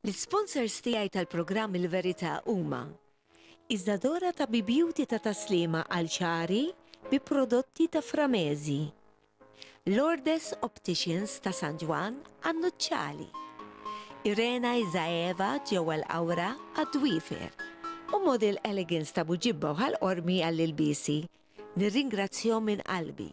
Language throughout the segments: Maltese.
L-sponsors tiegħi tal-programm Il-Verità huma Iżadora ta' Beauty ta' taslima għal ċari bi prodotti ta' Framezi, Lourdes Opticians ta' San Ġwan għan-Nuċċali, Irena Izaeva ġewwa l-Awra għad-Dwifer u Model Elegance ta' Buġibba u ħal-Qormi għall-ilbisi. Nirringrazzjahom minn qalbi.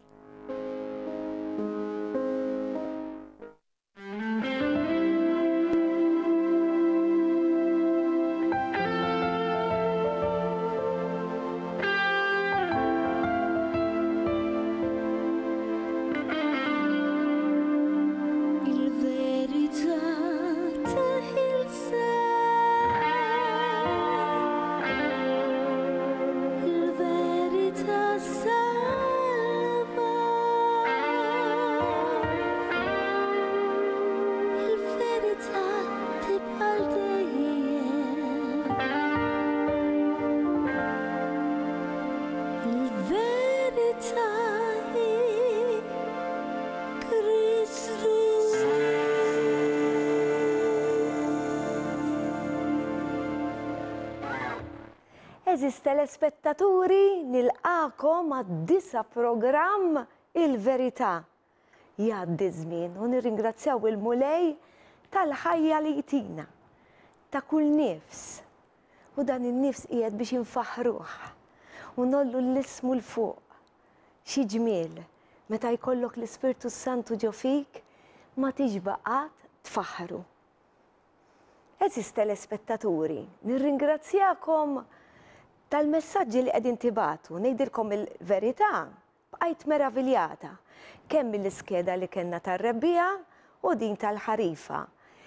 Eżis telespettaturi, nilqakom għad-disa programm Il-Verità. Jgħaddi żmien u nirringrazzjaw il-Mulej tal-ħajja li jtina, ta' kull nifs. U dan in-nifs qiegħed biex jinfaħruh u nollu l-ismu l-fuq. Xi ġmiel, meta jkollok l-Ispirtu Santu ġo fik, ma tiġbaqat tfaħru. Eżis telespettaturi, nirringrazzjakom tal-messaġġi li qegħdin tibatu, ngħidilkom il-verità, bqajt meraviljata kemm mill-iskeda li kellna tar-rebbija u din tal-ħarifa.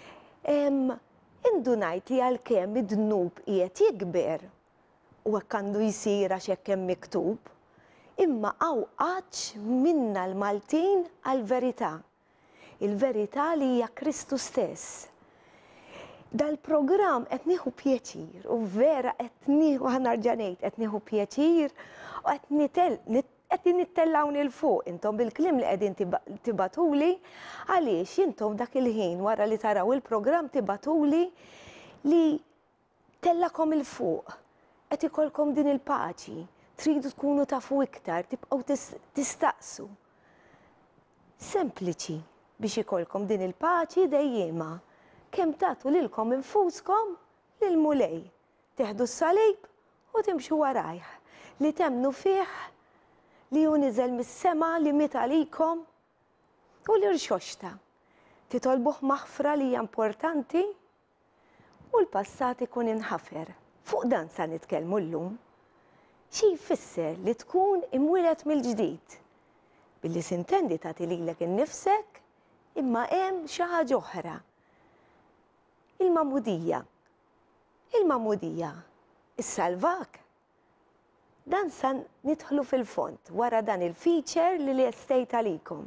Indunajt li għalkemm id-dnub qiegħed jikber u hekk għandu jsir għax hekk hemm miktub, imma għawqatx minna l-Maltin għall-verità. Il-verità li hija Kristu stess. Dal-programm qed nieħu pjaċir u vera qed nieħu ħanarġa' ngħid qed nieħu pjaċir u qed nittellawni l fuq intom bil-kliem li qegħdin tibatuli għaliex intom dak il-ħin wara li taraw il-programm tibatuli li tellakom il fuq qed ikolkom din il-paċi, tridu tkunu tafu iktar, tibqgħu tistaqsu. Sempliċi biex ikolkom din il-paċi dejjema. Kemm tagħtu lilkom infuskom lill-Mulej. Teħdu s-salib u timxu warajh. Li temnu fih li hu niżel mis-sema li miet għalikom u li rxoxta. Titolbuh maħfra li hija importanti u l-passat ikun inħafer. Fuq dan sa nitkellmu llum. Xi jfisser li tkun imwieled mill-ġdid. Billi sintendi tagħti lilek innifsek imma hemm xi ħaġa oħra. Il-mamudija. Il-mamudija. Is-salvak. Dan san nidħlu fil-font wara dan il-feature li estejt għalikom.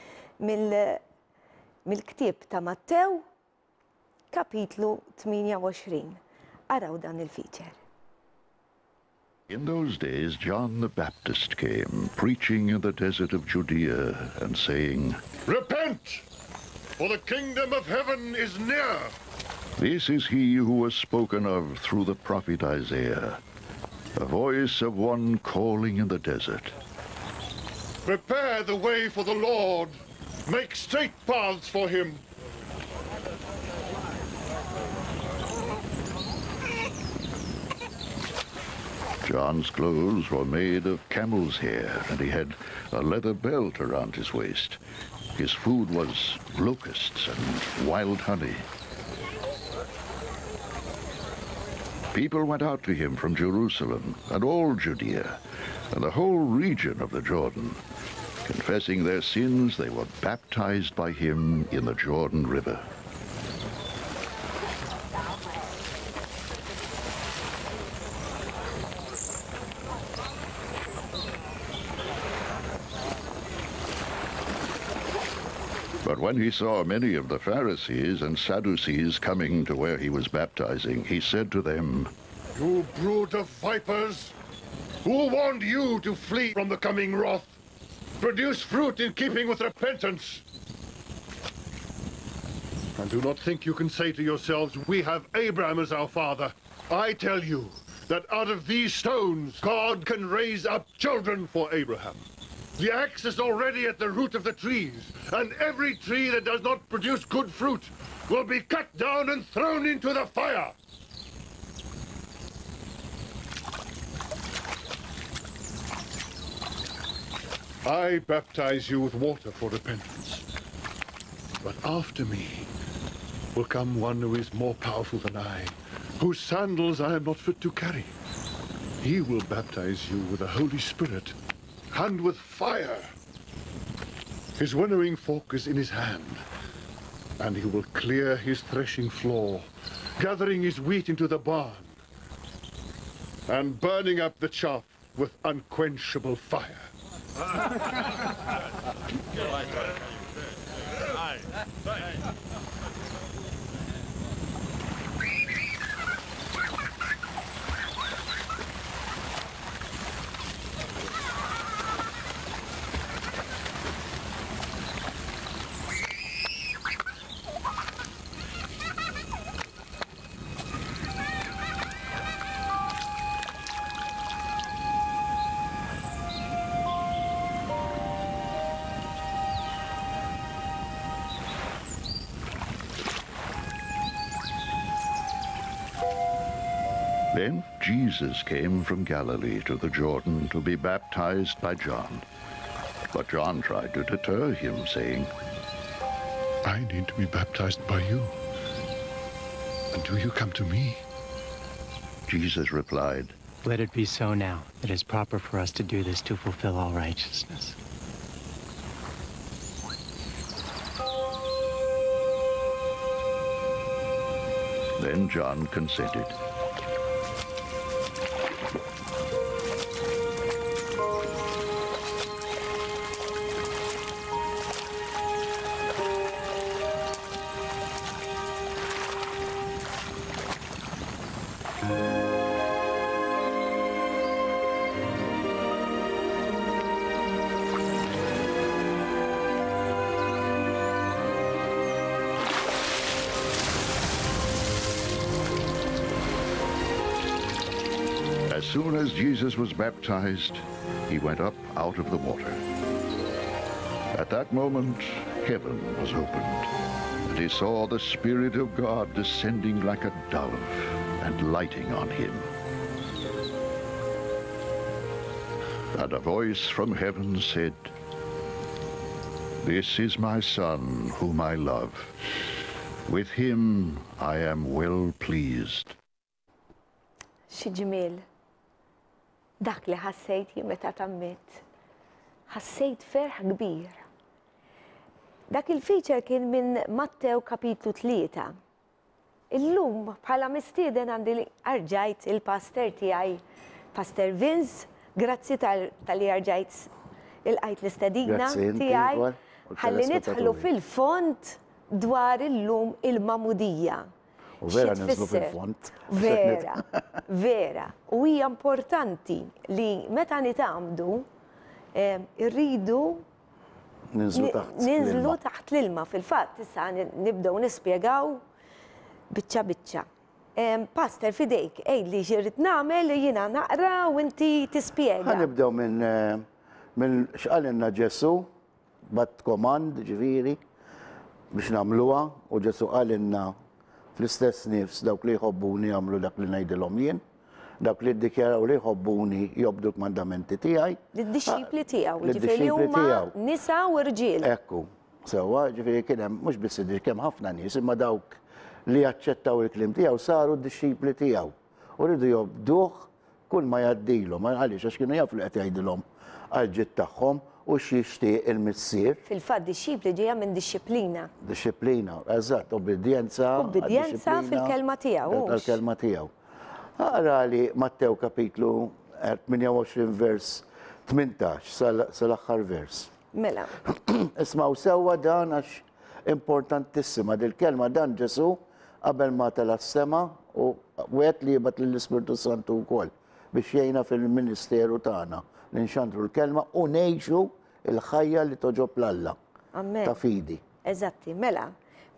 Mill-ktieb ta' Mattew, kapitlu 28. Araw dan il-feature. In those days, John the Baptist came, preaching in the desert of Judea and saying, Repent, for the kingdom of heaven is near. This is he who was spoken of through the prophet Isaiah, a voice of one calling in the desert. Prepare the way for the Lord. Make straight paths for him. John's clothes were made of camel's hair, and he had a leather belt around his waist. His food was locusts and wild honey. People went out to him from Jerusalem and all Judea and the whole region of the Jordan. Confessing their sins, they were baptized by him in the Jordan River. But when he saw many of the Pharisees and Sadducees coming to where he was baptizing, he said to them, You brood of vipers, who warned you to flee from the coming wrath? Produce fruit in keeping with repentance. And do not think you can say to yourselves, we have Abraham as our father. I tell you that out of these stones, God can raise up children for Abraham. The axe is already at the root of the trees, and every tree that does not produce good fruit will be cut down and thrown into the fire. I baptize you with water for repentance. But after me will come one who is more powerful than I, whose sandals I am not fit to carry. He will baptize you with the Holy Spirit and with fire. His winnowing fork is in his hand, and he will clear his threshing floor, gathering his wheat into the barn, and burning up the chaff with unquenchable fire. Then Jesus came from Galilee to the Jordan to be baptized by John. But John tried to deter him, saying, I need to be baptized by you. And do you come to me? Jesus replied, Let it be so now. It is proper for us to do this to fulfill all righteousness. Then John consented. As soon as Jesus was baptized, he went up out of the water. At that moment, heaven was opened, and he saw the Spirit of God descending like a dove and lighting on him. And a voice from heaven said, This is my Son, whom I love. With him I am well pleased. Xi ġmiel. Dak li ħassejt jien meta tammit. Ħassejt ferħ kbir. Dak il-feature kien minn Mattew kapitlu 3. Illum bħala mistieden għandi li arġajt il-pastor tiegħi, Pastor Vince, grazzi tal-li arġajt il-qajt l-istedina tiegħi. Ħalli nidħlu fil-font dwar illum il-mamudija. U vera nizlu fil-font. Vera, vera. U hija importanti li meta nitgħamdu irridu ninżlu taħt l-ilma. Fil-fatt issa nibdew nispjegaw biċċa. Pastor fidejk, li ġirrid nagħmel jiena naqra u inti tispjega. Ħanibdew minn x'qalinna Ġesu, bat komand ġifieri biex nagħmluha u Ġesu qalinna fl-istess nifs dawk li jħobbuni jagħmlu dak li ngħidilhom jien, dawk li ddikjaraw li jħobbuni jobdu l-mandamenti tiegħi. Lid-dixxipli tiegħu, ġifieri huma nisa u rġiel. Ekku, sewwa ġifieri kien hemm mhux biss kemm ħafna nies imma dawk li jaċċettaw il-kliem tiegħu saru d-dixxipli tiegħu. U rridu jobduh kull ma jgħaddilhom, għaliex għax kienu jafu li qed jgħidilhom għall-ġid tagħhom u x'jixtieq il-missier. Fil-fatt dixxipli ġejja minn dixxiplina. Disciplina, eżatt, obbedjenza. Obbedjenza fil-kelma tiegħu. Tal-kelma tiegħu. Aqra li Mattew kapitlu 28 vers 18 sal-aħħar vers. Mela. Ismaw sewwa dan għax importantissima dil-kelma dan Ġesu qabel ma tal-sema u wieħed li jibgħat lill-Ispiritu Santu wkoll biex jgħinna fil-ministeru tagħna li nxandru l-kelma u ngħixu il-ħajja li toġob l-Alla ta' fidi. Eżatti, mela.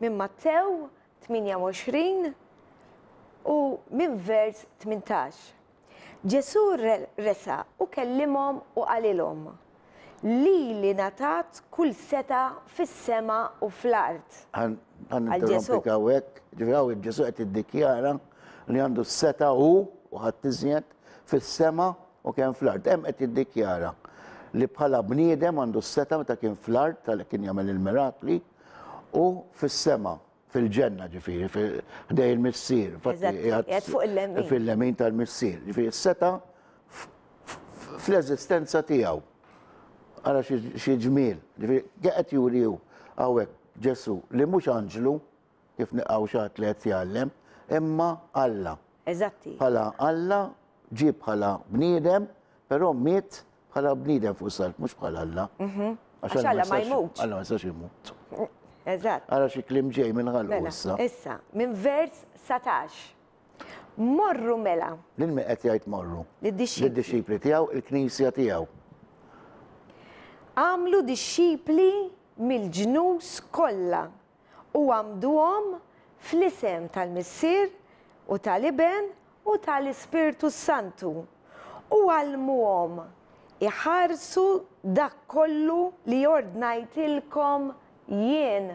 minn Mattew 28 u minn vers 18. Ġesu resa u kellimhom u qalilhom li natat kull seta fis-sema u fl-art. Għan interrompi għawek, ġifiraw il-ġesu għet id-dikjara li għandu s-seta u ħadd iżjed fis-sema u kien fl-art. Hemm qed jiddikjara li bħala bniedem għandu s-seta meta kien fl-art tal kien jagħmel il-mirakli u fis-sema fil-ġenna ġifieri ħdej il-missier. Qed fuq il-lemin. Fil-lemin tal-missier. Ġifieri s-seta fl-eżistenza tiegħu. Ara xi ġmiel. Ġifieri qed juriju hawnhekk Ġesu li mhux anġlu kif niqgħu xi ħadd li qed jgħallem, imma Alla. Eżatti. Bħala Alla ġie bħala bniedem, però miet bħala bniedem fuq salt, mhux bħala Alla. Għax Alla ma jmutx. Alla ma jistax imut. Eżatt. Ara xi kliem ġej minn ħallu issa. Issa, minn vers 17. Morru mela. Lil min qed jgħid morru? Lid-dixxipli. Lid-dixxipli tiegħu, il-Knisja tiegħu. Għamlu dixxipli mill-ġnus kollha u għamduhom fl-isem tal-Missier u tal-Iben u tal-Ispirtu Santu u għalmuhom iħarsu dak kollu li ordnajtilkom jien.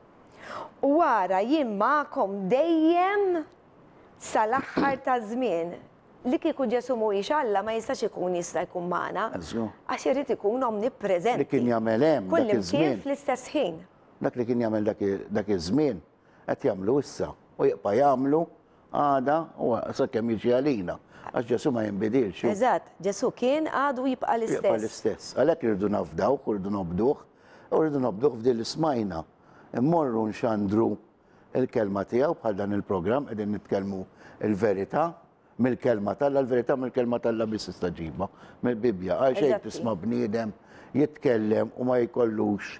U wara jien magħkom dejjem sal-aħħar ta' żmien. Li kieku Ġesu mhuwiex Alla ma jistax ikun jista' jkun magħna. Għax irid ikun omnipreżenti. Li kien jagħmel hemm dak iż-żmien. Fl-istess ħin. Dak li kien jagħmel dak iż-żmien qed jagħmlu issa u jibqa' jagħmlu għada u sakemm jiġi għalina. Għax Ġesu ma jinbidilx. Eżatt, Ġesu kien għadu jibqa' l-istess. Jibqa' l-istess. Għalhekk irridu nafdaw, u rridu nobduh, u rridu nobduh f'din l-ismajna. Immorru nxandru il-kelma tiegħu bħal dan il-programm qegħdin nitkellmu il-verità mill-kelma Alla, l-verità mill-kelma Alla biss istaġiba, mill-Bibja. Għal xejn tisma' bniedem jitkellem u ma jkollux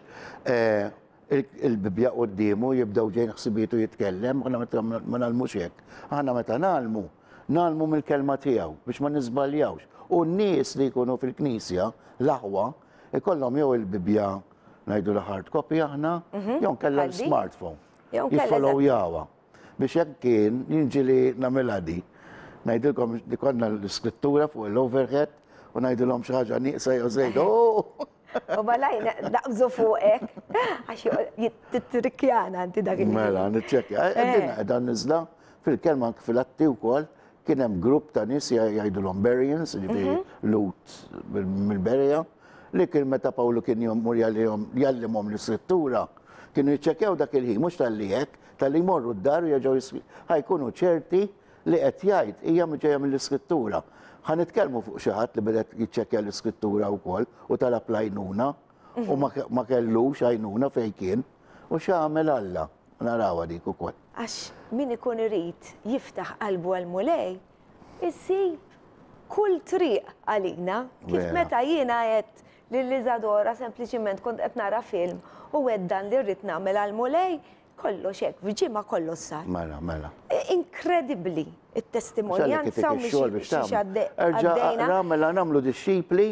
il-Bibja qudiemu jibdew ġejn ħsibietu jitkellem, ma nagħmlux hekk. Aħna meta nagħmlu mill-kelma tiegħu biex ma niżbaljawx. U n-nies li jkunu fil-Knisja l-aħwa ikollhom jew il-Bibja ngħidu l-hard copy aħna, jew kellha l-smartphone. Jiffollow jawa. Biex hekk kien jinġili nagħmilha di. Ngħidilkom li konna l-iskrittura fuq l-overhead u ngħidilhom xi ħaġa nieqsa jew żejda. U balaj naqbżu fuqek għax titrikjana anti dak il-ħin. Mela, niċċekkja. Qiegħda niżla fil-kelma fil-atti wkoll kien hemm grupp ta' nies jgħidulhom Bereans, ġifieri Lut mill-Berja, li kien meta Pawlu kien jmur jallimhom l-iskrittura, kienu jiċċekkjaw dak il-ħin, mhux tal-li hekk, tal-li jmorru d-dar u jerġgħu ħajkunu ċerti li qed jgħid hija ġejja mill-iskrittura. Ħanitkellmu fuq xi ħadd li bedet jiċċekkja l-iskrittura wkoll u talab l-għajnuna u ma kellux għajnuna fejn kien u x'għamel Alla. Narawha dik ukoll. Għax min ikun irid jiftaħ qalbu għal mulej, issib kull triq għalina. Kif meta jiena qed lil Iżadora sempliċiment kont qed nara film u għeddan li rrid nagħmel għal mulej kollox hekk, viġima kollox sar. Mela. Inkredibbli it-testimonjanza u mhix għaddejna. Mela nagħmlu dixxipli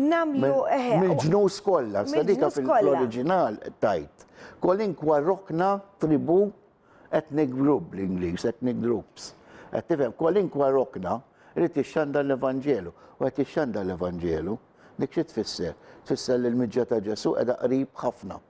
mill-ġnus kollha, sadika fil-oriġinal tajt. Kolinkwa rokna tribu ethnic group l-Ingliż, ethnic groups. Qed tifhem, kolinkwa rokna irid jixxanda l-Evanġelu u qed jixxanda l-Evanġelu. Dik xi tfisser? Tfisser li l-miġġa ta' Ġesu qiegħda qrib ħafna.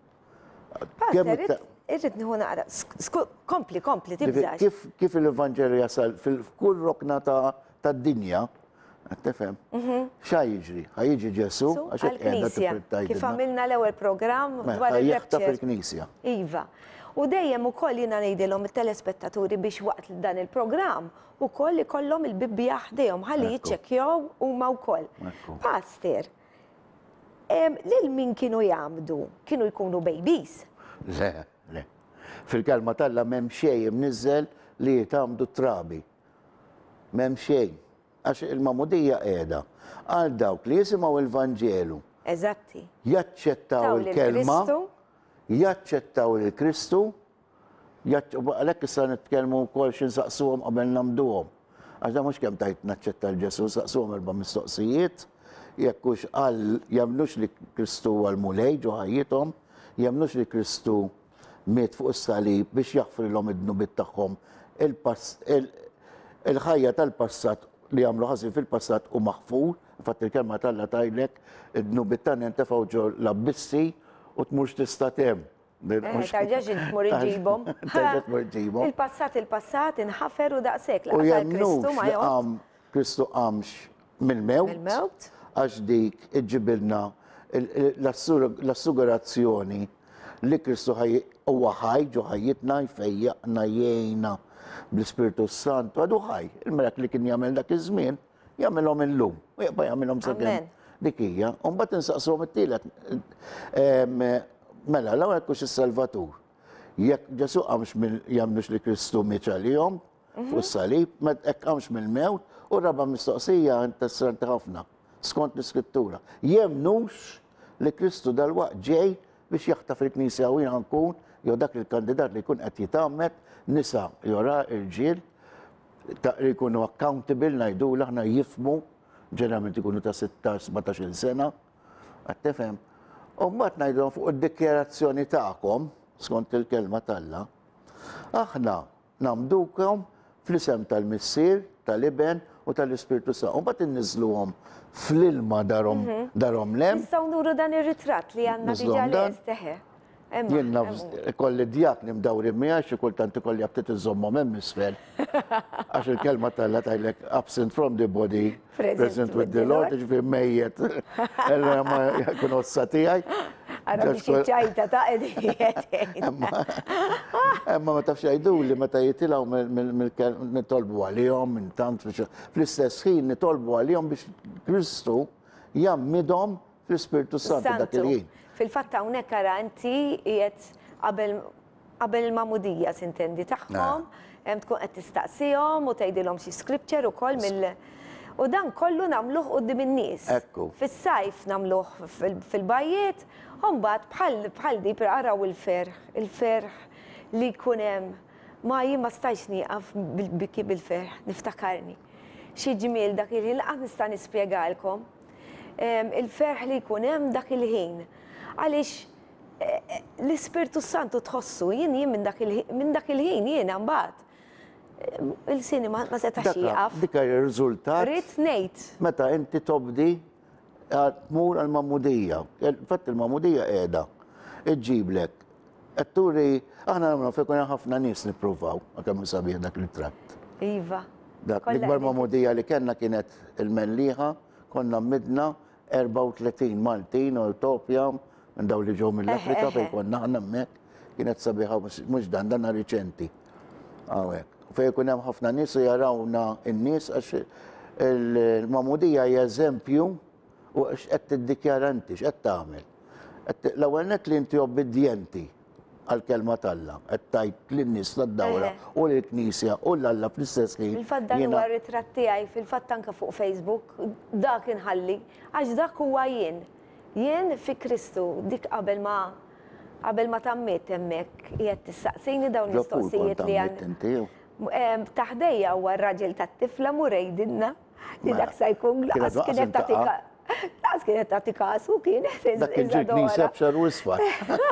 Irrid nieħu naqra. Kompli, tibżax. Kif l-Evanġelu jasal fil-kull rokna tad-dinja, tifhem? Xa jiġri? Ħajjiġi Ġesu għax hekk qiegħda tipprittajt. Kif għamilna l-ewwel programm dwar il-rebċer fil-Knisja. Iva. U dejjem ukoll jiena ngħidilhom it-telespettaturi biex waqt dan il-programm ukoll ikollhom il-Bibbja ħdejhom ħalli jiċċekkjaw huma wkoll. Pastor, lil min kienu jagħmdu? Kienu jkunu babies? Le. Fil-kelma Alla m'hemm xejn imniżżel li jitgħamdu trabi. M'hemm xejn. Għax il-mamudija qiegħda għal dawk li jisimgħu l-Vanġelu. Eżatti. Jaċċettaw il-kelma, jaċċettaw il-Kristu, għalhekk issa nitkellmu wkoll xi nsaqsuhom qabel nagħmduhom. Għax da mhux kemm tajt naċċetta l-Ġesu, saqsuhom 4 mistoqsijiet, jekk hux qal jemnux li Kristu huwa l-mulej ġo ħajjithom, jemnux li Kristu miet fuq is-salib biex jaħfrilhom id-dnubit tagħhom. Il-ħajja tal-passat li għamlu ħażin fil-passat u maħfur, fatt il-kelma tal-la tajlek, id-dnubit tagħna ntefgħu ġew l-abbissi u tmurx tista' temm. Tarġax tmur iġibhom. Tarġa' tmur iġibhom. Il-passat inħafer u daqshekk U laqas Kristu jemmnux ma li joqgħod. Kristu qamx mill-mewt, Il-mewt? għax dik iġibilna l-assugurazzjoni li Kristu huwa ħaj ġo ħajjitna jfejjaqna jgħinna bl-Ispiritu Santu għadu ħaj. Il-melek li kien jagħmel dak iż-żmien jagħmelhom illum u jaqba' jagħmelhom sakemm dik hija. U mbagħad insaqshom it-tielet mela l-ewwel kux is-Salvatur. Jekk Ġesu qamx jagħmlux li Kristu miet għalihom fuq is-salib, hekk qamx mill-mewt u raba' mistoqsija interessanti ħafna skont l-Iskrittura. Jemmnux li Kristu dal-waqt ġej biex jaħtaf il-Knisja u jiena nkun jew dak il-kandidat li jkun qed jitgħammet nisa jora irġiel li jkunu accountable ngħidulu aħna jifhmu ġeneralment ikunu ta' 16-17 sena. Qed tifhem. U mbagħad ngħidulhom fuq id-dikjarazzjoni tagħkom skont il-kelma talla, aħna nagħmdukom fl-isem tal-Missier, tal-Iben u tal-Ispiritu Santu. U mbagħad inniżluhom fl-ilma darhom lem. Nistgħu nuru dan ir-ritratt li għandna diġà lest eħe. Jiena kolli djak nimdawri miegħi xi kultant ikolli abtit iżommhom hemm isfel. Għax il-kelma talla tajlek absent from the body, present with the Lord, ġifier mejjed. Ella ma jkun ossa tiegħi. Għara biex iċċajta ta' edijiet. Emma ma tafx jgħiduli meta jitilgħu nitolbu għalihom minn tant fl-istess ħin nitolbu għalihom biex Kristu jammidhom fl-Ispiritu Santu dak il-ħin. Fil-fatt hawnhekk ara inti qiegħed qabel il-mamudija sintendi tagħhom, hemm tkun qed tistaqsihom u tgħidilhom xi scripture ukoll mill u dan kollu nagħmluh quddiem in-nies. Ekku. Fis-sajf nagħmluh fil-bajjiet, u mbagħad bħal di araw il-ferħ li jkun hemm ma jien ma stajx nieqaf biki bil-ferħ, niftakarni. Xi ġmiel dak il-ħin laqgħa nista' nispjegalkom. Il-ferħ li jkun hemm dak il-ħin. Għaliex l-Ispirtu Santu tħossu jien minn dak il-ħin jiena mbagħad. Il-sini ma setax jieqaf. Dik ir-riżultat. Rid ngħid. Meta inti tobdi tmur għall-mamudija. Fatt il-mamudija qiegħda. Iġġiblek. Qed turi aħna nagħmlu fejn kien ħafna nies nippruvaw kemm sabiħ dak il-tratt. Iva. Dak l-ikbar mamudija li kellna kienet il-Melliħa, konna midna 34 Maltin u Etopja minn daw li ġew mill-Afrika fejn konna aħna hemmhekk kienet sabiħa mhux dan riċenti. Hawnhekk. Fejn ikun hemm ħafna nies u jarawna n-nies għax il-mamudija hija eżempju u x'qed tiddikjara inti x'qed tagħmel. L-ewwel nett li inti obbedjenti għall-kelma talla, qed tajt lin-nies tad-dawra u lill-Knisja u l-Alla fl-istess ħin. Il-fatt dan huwa r-ritratt tiegħi fil-fatt anke fuq Facebook, dak inħalli, għax dak huwa jien. Jien fi Kristu, dik qabel ma tammiet hemmhekk qiegħed tistaqsini dawn l-mistoqsijiet li għandna. Taħdejja huwa r-raġel tat-tifla murejdinna li dak se jkun laqas kienet tagħti kasu kienet dak il-ġil-Knisja b'xar u isfar.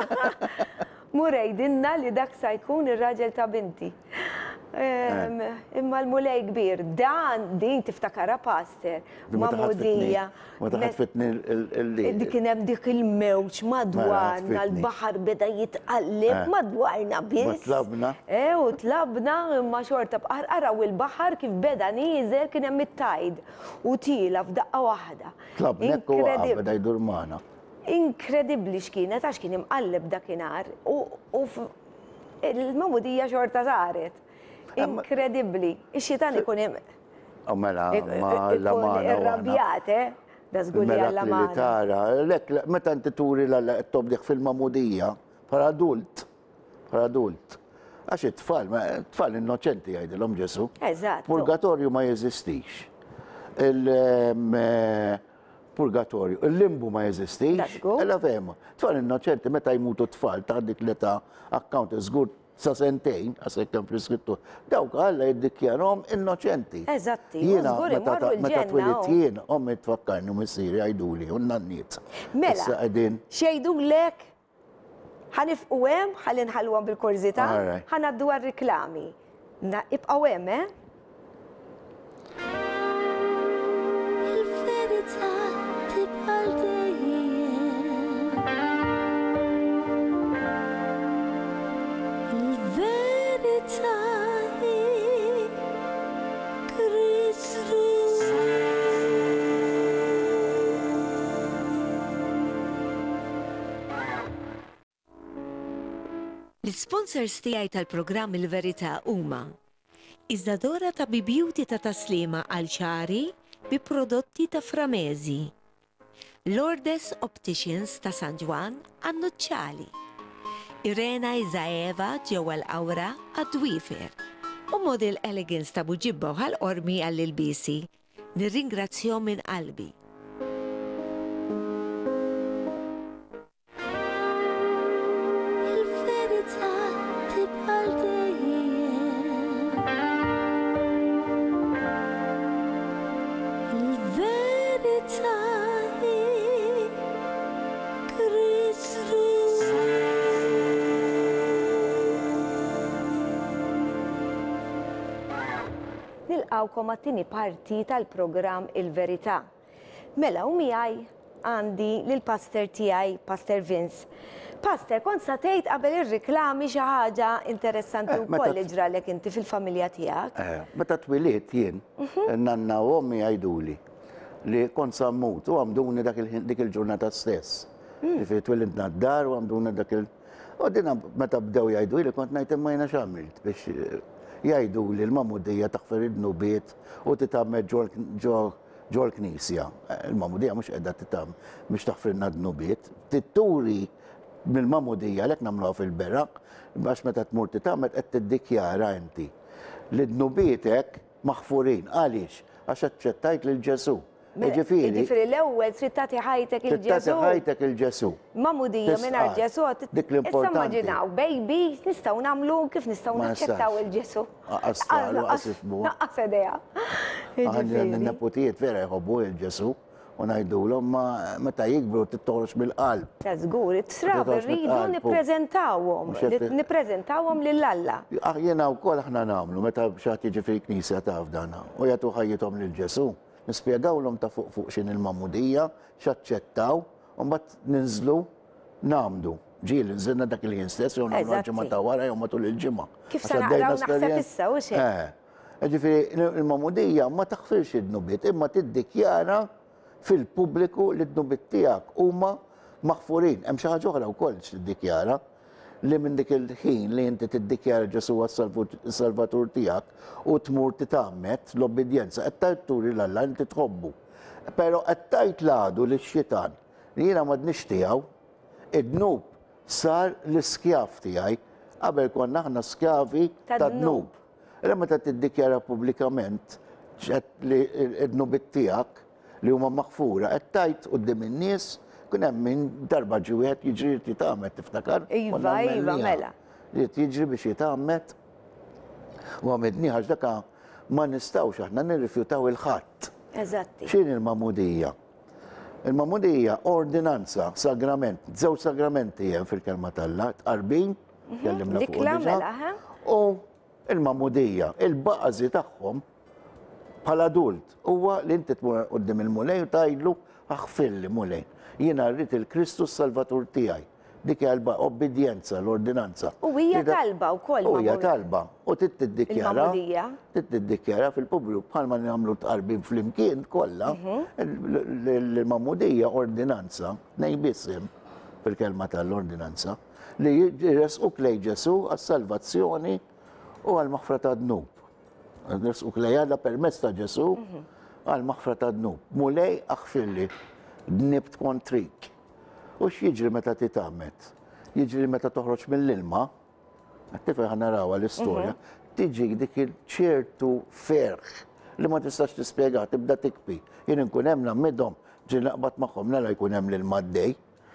Murejdinna li dak sa jkun ir-raġel ta' binti. Imma l-mulej kbir, din tiftakara paster, mamudija. Ma taħatfitni l-li. Dik kien hemm dik il-mewġ madwarna, l-baħar beda jitqalleb madwarna biss. Ma tlabna. U tlabna imma xorta araw il-baħar kif beda nieżel kien hemm it-tajd u tila f'daqqa waħda. Tlabna hekk u beda jdur magħna. Inkredibbli x'kienet għax kien imqalleb dakinhar u il-mamudija xorta saret. Inkredibbli. Ix-xitan ikun hemm. Mela, ma l-amana. Irrabjat, da żgur li għall-amana. Tara, meta inti turi tobdiħ fil-mamudija, bħala adult. Għax it-tfal innoċenti jgħidilhom Ġesu. Eżatt. Purgatorju ma jeżistix. Purgatorju, il-limbu ma jeżistix. Ella fehma. Tfal innoċenti meta jmutu tfal ta' dik l-età account żgur sa sentejn, għasek kem fl-iskrittur, dawk għalla jiddikjarom innoċenti. Eżatti, jiena meta twilit jien, ommi tfakkarni missiri għajduli, un nanniet. Mela, xejdu l-lek ħanifqu hemm, ħalli nħallwhom bil-kurzita, All right. ħanaddu għar-riklami. Ibqgħu hemm, Il-verità tibqa' dejjem. Il-verità hi Kristu. L-sponsors tiegħi tal-programm Il-Verità huma Iżdadora ta' Beauty ta' taslima għal ċari bi prodotti ta' Framezi, Lourdes Opticians ta' San Juan għan-Nuċċali, Irena Izaeva ġewwa l-Awra għad-Dwifer u Model Elegance ta' Buġibba għal-Qormi għall-Ilbisi. Nirringrazzjahom minn qalbi. Il-verità tibqa' dejjem. Il-verità hi Kristu. Nilqawkom għat-tieni parti tal-programm Il-Verità. Mela u miegħi għandi lill-pastor tiegħi, Pastor Vince. Pastor, kont sa tgħid qabel ir-riklami xi ħaġa interessanti wkoll li ġralek inti fil-familja tiegħek. Meta twiliet jien, nanna u ommi għajduli li kont sa mmut u għamduni dik il-ġurnata stess. Fi twilidna d-dar u għamduni dak il- U dina meta bdew jgħidu li kont ngħid imma jiena x'għamilt biex jgħidu li l-mamudija taħfer id-nubiet u titgħamel ġo l-knisja. Il-mamudija mhux qiegħda titgħam biex taħfirna d-nubiet. Titturi mill-mamudija lek nagħmluha fil-beraq biex meta tmur titgħamel qed tiddikjara inti li d-nubietek maħfurin. Għaliex? Għax aċċettajt lil Ġesu. Ġifieri l-ewwel trid tagħti ħajtek tagħti il-Ġesu. ħajtek il-Ġesu. Mamudija mingħajr Ġesu. Dik l-importanti. Issa immaġinaw, baby, nistgħu nagħmlu kif nistgħu Ma naċċettaw nistax. il-Ġesu. Aqqas tfal u aqqas ifmu. Naqqas idea. Għandna n-neputijiet vera jħobbu il-Ġesu u ngħidulhom ma meta jikbru tittoħroġ mill-qalb. Ta' żgur, it-trab Titox irridu mit-qalbu. nippreżentawhom, Mhux qed- nippreżentawhom lill-Alla. Jiena wkoll aħna nagħmlu meta xaħat jiġi fil-knisja taf dana u jagħtu ħajjithom lil Ġesu. Nispjegawlhom ta' fuq x'in il-mamudija, x'aċċettaw, u mbagħad ninżlu nagħmdu. Ġieli nżilna dak il-ħin stess jew nagħmlu Eżatti. ġimgħa ta' wara jew matul il-ġimgħa. Kif Għax sa għaddejna naqraw naħseb esperjenza. issa u xejn. Ġifieri il-mamudija ma taħfirx id-nubiet imma tiddikjara fil-pubbliku li d-nubiet tiegħek huma maħfurin. Hemm xi ħaġa oħra wkoll tiddikjara li minn dik il-ħin li inti tiddikjara Ġesu għas-Salvatur tiegħek u tmur titgħammet l-obbedjenza qed tajt turi l-Alla inti tħobbu. Però qed tajt l-għadu lix-xitan li jiena m'għadniex tiegħu, id-dnub sar l-iskjaf tiegħi qabel konna aħna skjavi tad-dnub. Meta tiddikjara pubblikament li id-dnubit tiegħek li huma maħfura qed tajt quddiem in-nies kun hemm min darba ġi wieħed jiġri jitgħammet tiftakar? Iva, mela. Li jiġri biex jitgħammet u għamedni għax daka ma nistgħux aħna nirrifjutaw il-ħadd. Eżatti. X'in il-mamudija? Il-mamudija ordinanza, sagrament, żewġ sagramenti hemm fil-kelma tal-Alla, tqarbin, kellimna fuq Dikla diġà, mela, ha? u il-mamudija, il-baqażi tagħhom bħala adult huwa li inti tmur qudiem il-mulej u tgħidlu aħfilli mulej. Jiena rrid il-Kristus Salvatur tiegħi. Dik hija l-obbedjenza, l-ordinanza. U hija talba wkoll. U hija talba. U tiddikjara. Il-mamudija. Tiddikjara fil-pubbliku bħalma nagħmlu tqarbin flimkien kollha. L-mamudija ordinanza nejbissim fil-kelma tal-ordinanza li jresquk lej Ġesu għas-salvazzjoni u għal-maħfra ta' dnub. Jresquk lej għadha permezz ta' Ġesu għal-maħfra ta' dnub. Mulej aħfilli dnibt kontrik. U x'jiġri meta titgħammet? Jiġri meta toħroġ mill-ilma, tifeħ naraw l-istorja, tiġi dik il-ċertu ferħ li ma tistax tispjega, tibda tikbi. Jien inkun hemm nammidhom ġi naqbad magħhom nara jkun hemm l-ilma d-dej.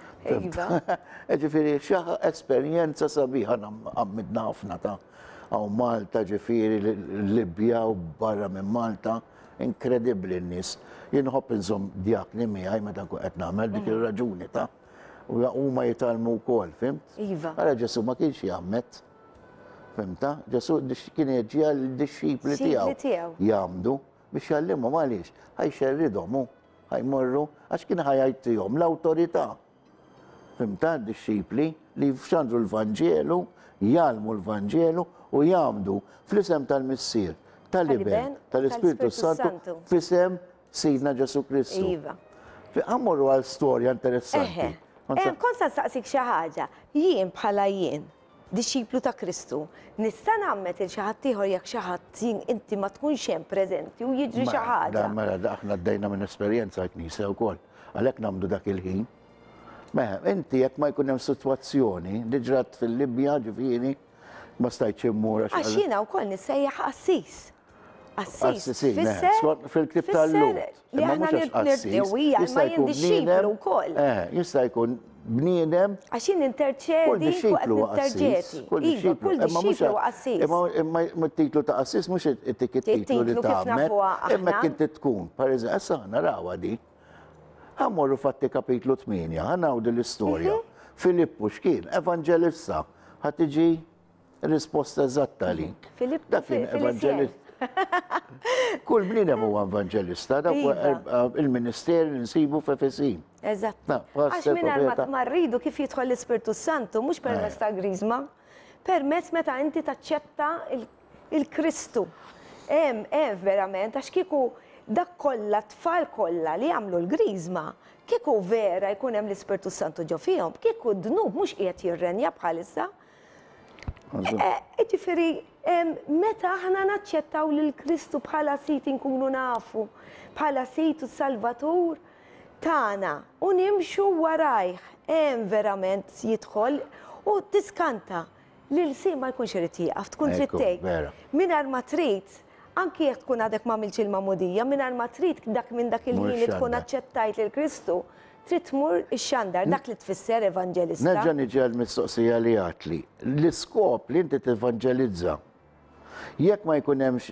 Ġifieri xi esperjenza sabiħa għammidna ħafna ta' għaw Malta ġifieri Libja u barra minn Malta, inkredibbli n-nies. Jien nħobb inżomm djakni miegħi meta nkun qed nagħmel dik ir-raġuni ta' U huma jitalmu wkoll, fimt? Iva. Ara Ġesu ma kienx jammet. Fimta? Ġesu kien jeġġi għal-disċipli tiegħu jagħmdu biex jallimhom għaliex. Ħajxerridhom hu, ħajmorru għax kien ħajajtihom l-awtorità. Fimta? Disċipli li fxandru l-Vanġelu, jgħalmu l-Vanġelu u jagħmdu fl-isem tal-Missier, tal-Iben, tal-Ispiritu Santu, fl-isem Sidna Ġesu Kristu. Iva. Għammurru għal storja interessanti. Konsa staqsik xi ħaġa, jien bħala jien, disċiplu ta' Kristu, nista' nagħmmet il xi ħadd ieħor jekk xi ħadd inti ma tkunx hemm preżenti u jiġri xi ħaġa. Mela aħna d-dejna minn esperjenza Knisja wkoll, għalhekk nagħmlu dak il-ħin. Meħ, inti jekk ma jkun hemm sitwazzjoni li ġrat fil-Libja ġifieri ma stajtx immur għax jiena wkoll nissejjaħ Assis. Assis fil-klib tal-lut. Li aħna nirdewija, ma jien disċiplu wkoll. Jista' jkun bniedem. Għax jien interċedi fuq interġeti. Iva, kull disċiplu Assis. Imma t-titlu ta' Assis mhux it-titlu li tagħmel. Imma kien tkun, pereżempju, issa narawha di. Ħammorru fatti kapitlu 8, ħanawdu l-istorja. Filippu x'kien evanġelista, ħadd tiġi risposta eżatta lik. Dak kien evanġelista. Kull bniedem huwa evanġelista, dak il-ministerju nsibu f'Efesin. Eżatt. Għax mingħajr ma rridu kif jidħol l-Ispirtu Santu, mhux permezz ta' grizma, permezz meta inti taċċetta il-Kristu. Hemm verament għax kieku dak kollha tfal kollha li jagħmlu l-grizma, kieku vera jkun hemm l-Ispirtu Santu ġo fihom, kieku d-dnub mhux qiegħed jirrenja bħalissa. Ġifieri, meta aħna naċċettaw lil Kristu bħala sit inkunu nafu, bħala sit u Salvatur tagħna u nimxu warajh, hemm verament jidħol u tiskanta li l-sim ma jkunx irid jieqaf, tkun trid tgħid. Mingħajr ma trid, anki jekk tkun għadek m'għamilx il-mamudija, mingħajr ma trid dak minn dak il-ħin li tkun aċċettajt lil Kristu, trid tmur ix-xandar dak li tfisser evanġelista. Nerġa' niġi għall-mistoqsija li għatli. L-iskop li inti tevanġelizza, jekk ma jkun hemmx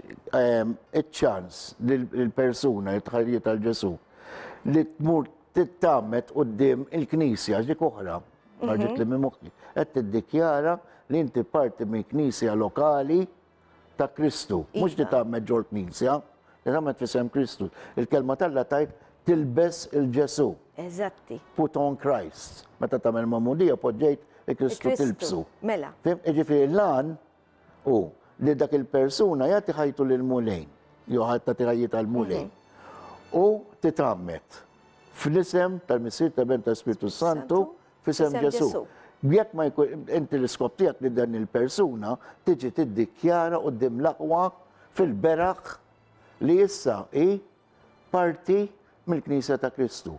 iċ-ċans lill-persuna li tħarriet għal Ġesu li tmur tittammet quddiem il-Knisja dik oħra, ħarġet li minn moħħi, qed tiddikjara li inti parti minn Knisja lokali ta' Kristu. Mhux tittammet ġol Knisja, tittammet f'isem Kristu. Il-kelma tal-la tajt tilbes il-Ġesu. Eżatti. Put on Christ. Meta tagħmel mamudija poġġejt il-Kristu tilbsu. Mela. Ġifieri l-għan u li dak il-persuna jagħti ħajtu lil-mulejn, jew ħadd ħajjit għall-mulejn. U titammet fl-isem tal-Missier tal-Ben tal-Spiritu Santu f'isem Ġesu. Jekk ma jkun inti l-iskop tiegħek li dan il-persuna tiġi tiddikjara quddiem l-aqwa fil-beraħ li issa hi parti mill-Knisja ta' Kristu.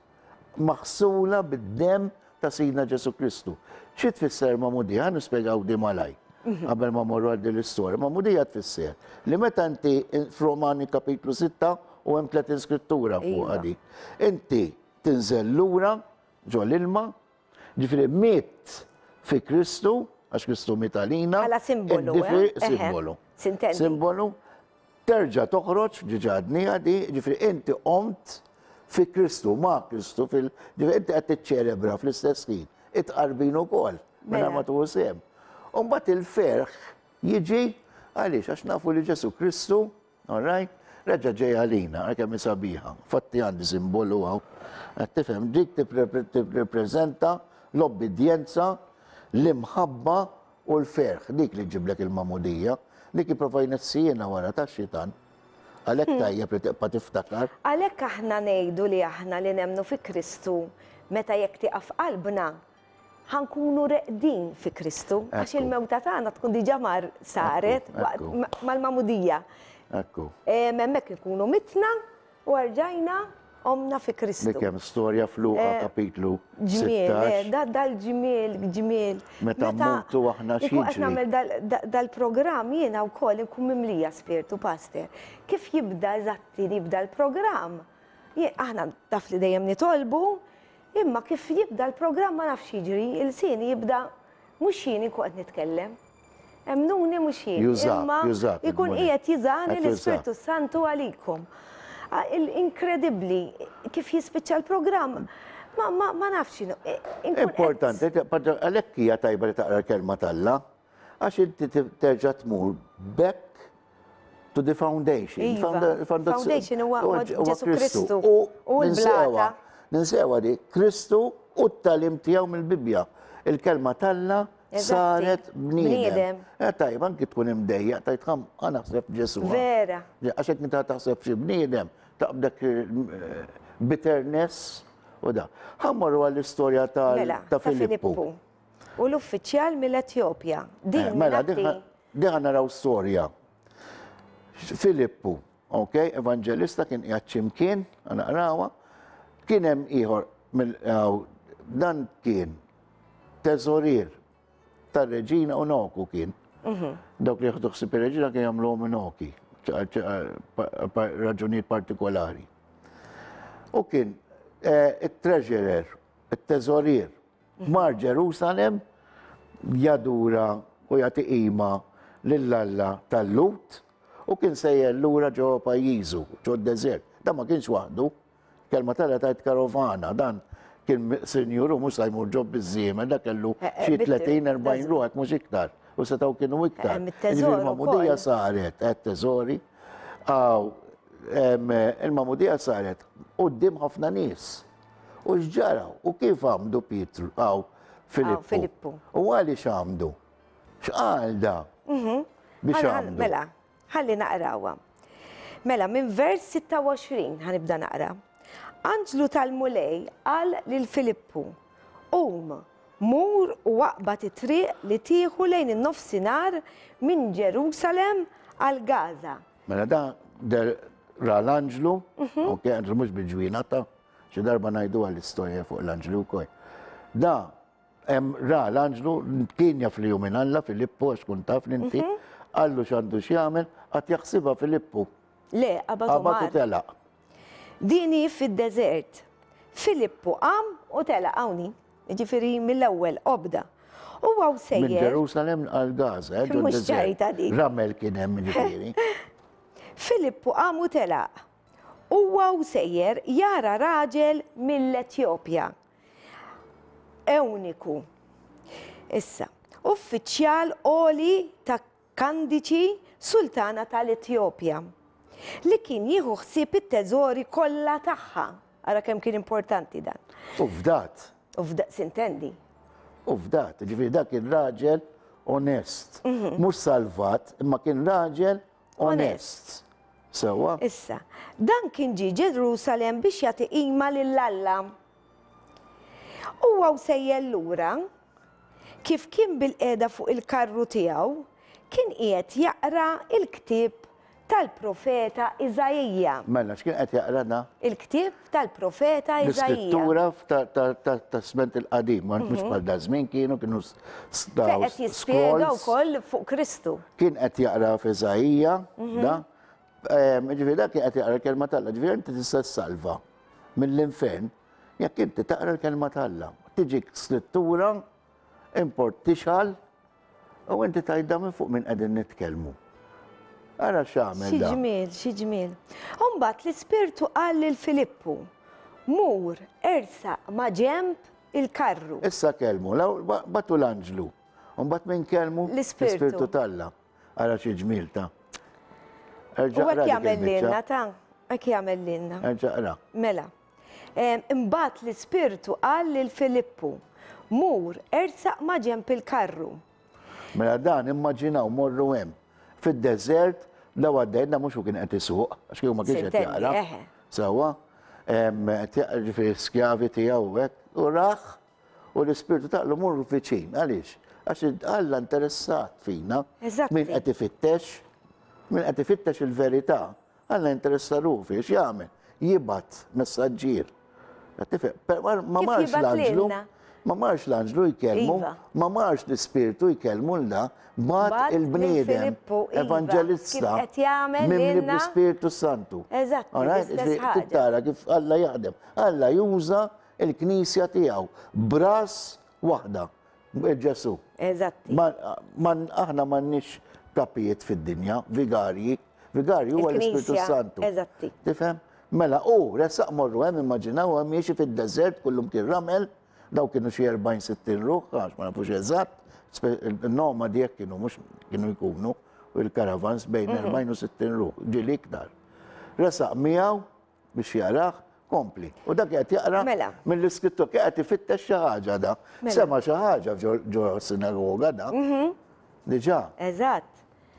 Maħsula bid-dem ta' Sidna Ġesu Kristu. Xi tfisser mamudija? Nispjegaw di malaj. Qabel ma morru għaddi l-istorja. Mamudija tfisser li meta inti f'Romani kapitlu 6 u hemm 3 skrittura fuq għadi. Inti tinżel lura ġo l-ilma, ġifieri miet fi Kristu, għax Kristu miet għalina. Bħala simbolu. Simbolu. Simbolu. Terġa' toħroġ ġiġadni għadi, ġifieri inti qomt fi Kristu, ma' Kristu, ġifieri inti qed tiċċelebra fl-istess ħin. Itqarbin ukoll minn ma tuħu sem. Umbat il-ferħ jiġi għaliex għax nafu li Ġesu Kristu, alright, reġa' ġej għalina, kemm sabiħa. Fatti għandi simbolu għaw. Tifhem, dik tippreżenta l-obbedjenza, l-imħabba u l-ferħ. Dik li ġiblek il-mamudija, dik jiprovajna s-sijena wara ta' xitan. Għalhekk tajjeb li tibqa' tiftakar. Għalhekk aħna ngħidu li aħna li nemnu fi Kristu, meta jekk tieqaf qalbna, ħankunu reqdin fi Kristu, għax il-mewta tagħna tkun diġà saret mal-mamudija. Ekku. Hemmhekk ikunu mitna u rġajna omna fi Kristu. Dik hemm storja f'Luqa kapitlu 16. Ġmiel, dal-ġmiel, ġmiel. Meta mmutu aħna xi qed nagħmel dal-programm jiena wkoll inkun mimlija spiritu Pastor. Kif jibda eżatti jibda l-programm? Aħna taf li dejjem nitolbu, imma kif jibda l-programm ma nafx jiġri, il-sieni jibda mhux jien inkun qed nitkellem. Emnuni mhux jien. Imma ikun qiegħed jiżani l-Ispiritu Santu għalikom. Inkredibbli kif jispiċċa l-programm. Ma nafx xinu. Importanti, għalhekk hija tajba li taqra l-kelma tal-Alla, għax inti terġa' tmur back to the foundation. Iva, foundation huwa Ġesu Kristu. U l-blata. Ninsewa di, Kristu u t-talim tiegħu mill-Bibja. Il-kelma tal-Alla saret bniedem. Tajba, anki tkun imdejja, tajtħam, naħseb Ġesu. Vera. Għaxek ninta taħseb xi bniedem, taqbdek bitterness u da. Ħammorru għall-istorja ta' Filippu. U l-uffiċjal mill-Etjopja. Mela, diħa naraw storja. Filippu, ok, evangelista kien ċimkien, naqrawa, kien hemm ieħor dan kien teżorir tar-reġina Onoku kien. Dawk li jieħdu ħsieb ir-reġina kien jagħmluhom Onoki, raġunijiet partikolari. U kien it-treasurer, it-teżorir, mar Ġerusalem jadura u jagħti qima lill-Alla tal-Lut u kien sejjer lura ġo pajjiżu, ġo d-deżert. Dan ma kienx waħdu, kelma tal tajt karovana, dan kien senjuru mhux se jmur ġob biż-żiemel, dak kellu xi 30-40 ruħek mhux iktar. U setgħu kienu iktar. Il-Mamudija saret, teżori, il-Mamudija saret quddiem ħafna nies. U x'ġaraw, u kif għamdu Pietru, Filippu. U għaliex għamdu? X'qal da? Biex għamdu? Mela, ħalli naqrawa. Mela, minn vers 26 ħanibda naqra. Anġlu tal-mulej qal lil Filippu, mur u waqbad it-triq li tieħu lejn in-nofsinhar minn Ġerusalem għal Gaza. Mela da ra l-Anġlu, ok, Anġlu mhux bil-ġwinata, xi darba ngħidu għall-istorja fuq l-Anġlu wkoll. Da ra l-Anġlu kien jaf li hu minn Alla Filippu għax kun taf inti, għallu x'għandu x'jagħmel qatt jaħsibha Filippu. Le, qabad telaq. Dini fid-deżert. Filippu qam u telaq hawnni. Ġifieri mill-ewwel qobda. U għaw sejjer. Minn Ġerusalem għal Gaza, mhux ċajta dik. Ramel kien hemm ġifieri. Filippu qam u telaq. U għaw sejjer jara raġel mill-Etjopja. Ewniku. Issa, uffiċjal oli ta' Kandiċi, sultana tal-Etjopja, li kien jieħu ħsieb it-teżori kollha tagħha. Ara kemm kien importanti dan. U f'dat. Sintendi. U f'dat, ġifieri dak kien raġel onest. Mhux salvat, imma kien raġel onest. Sewa. Issa, dan kien ġi Ġerusalem biex jagħti qima lill-Alla. Huwa sejjer lura kif kien bil-qiegħda fuq il-karru tiegħu kien qiegħed jaqra il-ktieb tal-profeta Iżajija. Mela, x'kien qed jaqra da? Il-ktieb tal-profeta Iżajija. L-iskrittura ta' Sment il-qadim, mhux bħal da żmien kienu qed jispjega wkoll fuq Kristu. Kien qed jaqra f'Iżajija, da. Ġifieri dak kien qed jaqra l-kelma tal-Alla, ġifieri inti tista' salva mill-infern jekk inti taqra l-kelma tal-Alla. Tiġik skrittura import tixal u inti tajda minn fuq minn qegħdin nitkellmu. Ara x'għamel da. Xi ġmiel. Imbagħad l-Ispirtu qal lil Filippu, mur ersaq ma' ġenb il-karru. Issa kellmu, batu l-Anġlu. Imbagħad min kellmu l-Ispirtu tal-Alla. Ara xi ġmiel ta'. U hekk jagħmel lilna ta' hekk jagħmel lilna. Erġa' Mela. Imbagħad l-Ispirtu qal lil Filippu, mur ersaq ma' ġenb il-karru. Mela dan immaġinaw morru hemm fid-deżert daw għaddejna mhux u kien qed isuq, għax kien ma kienx qed jaqra. Sewwa, ġifieri skjavi tiegħu hekk u raħ u l-Ispirtu taqlu mur viċin. Għaliex? Għax Alla interessat fina. Min qed ifittex il-verità, Alla interessa rufi, x'jagħmel? Jibgħat messaġġier. Ma marx l-Anġlu. Ma marx l-Anġlu jkellmu, ma marx l-Ispirtu jkellmu l-da, bat il-bniedem evangelista mimli bl-Ispirtu Santu. Eżatt. Tara kif Alla jaħdem. Alla juża il-Knisja tiegħu bras waħda, Ġesu. Eżatt. Aħna m'għandniex kapijiet fid-dinja, vigarji. Vigarju huwa l-Ispirtu Santu. Eżatti. Tifhem? Mela, resaq morru hemm immaġinaw hemm miexi fid-deżert kullum kien ramel, daw kienu xi 40-60 ruħ, għax ma nafux eżatt, il-noma dijek kienu jkunu, u il-karavans bejn 40 u 60 ruħ, ġili iktar. Resaq miegħu biex jaraħ, kompli. U dak qed jaqra mill-iskrittur qed ifittex xi ħaġa da. Sema xi ħaġa ġo sinagoga da. Diġà. Eżatt.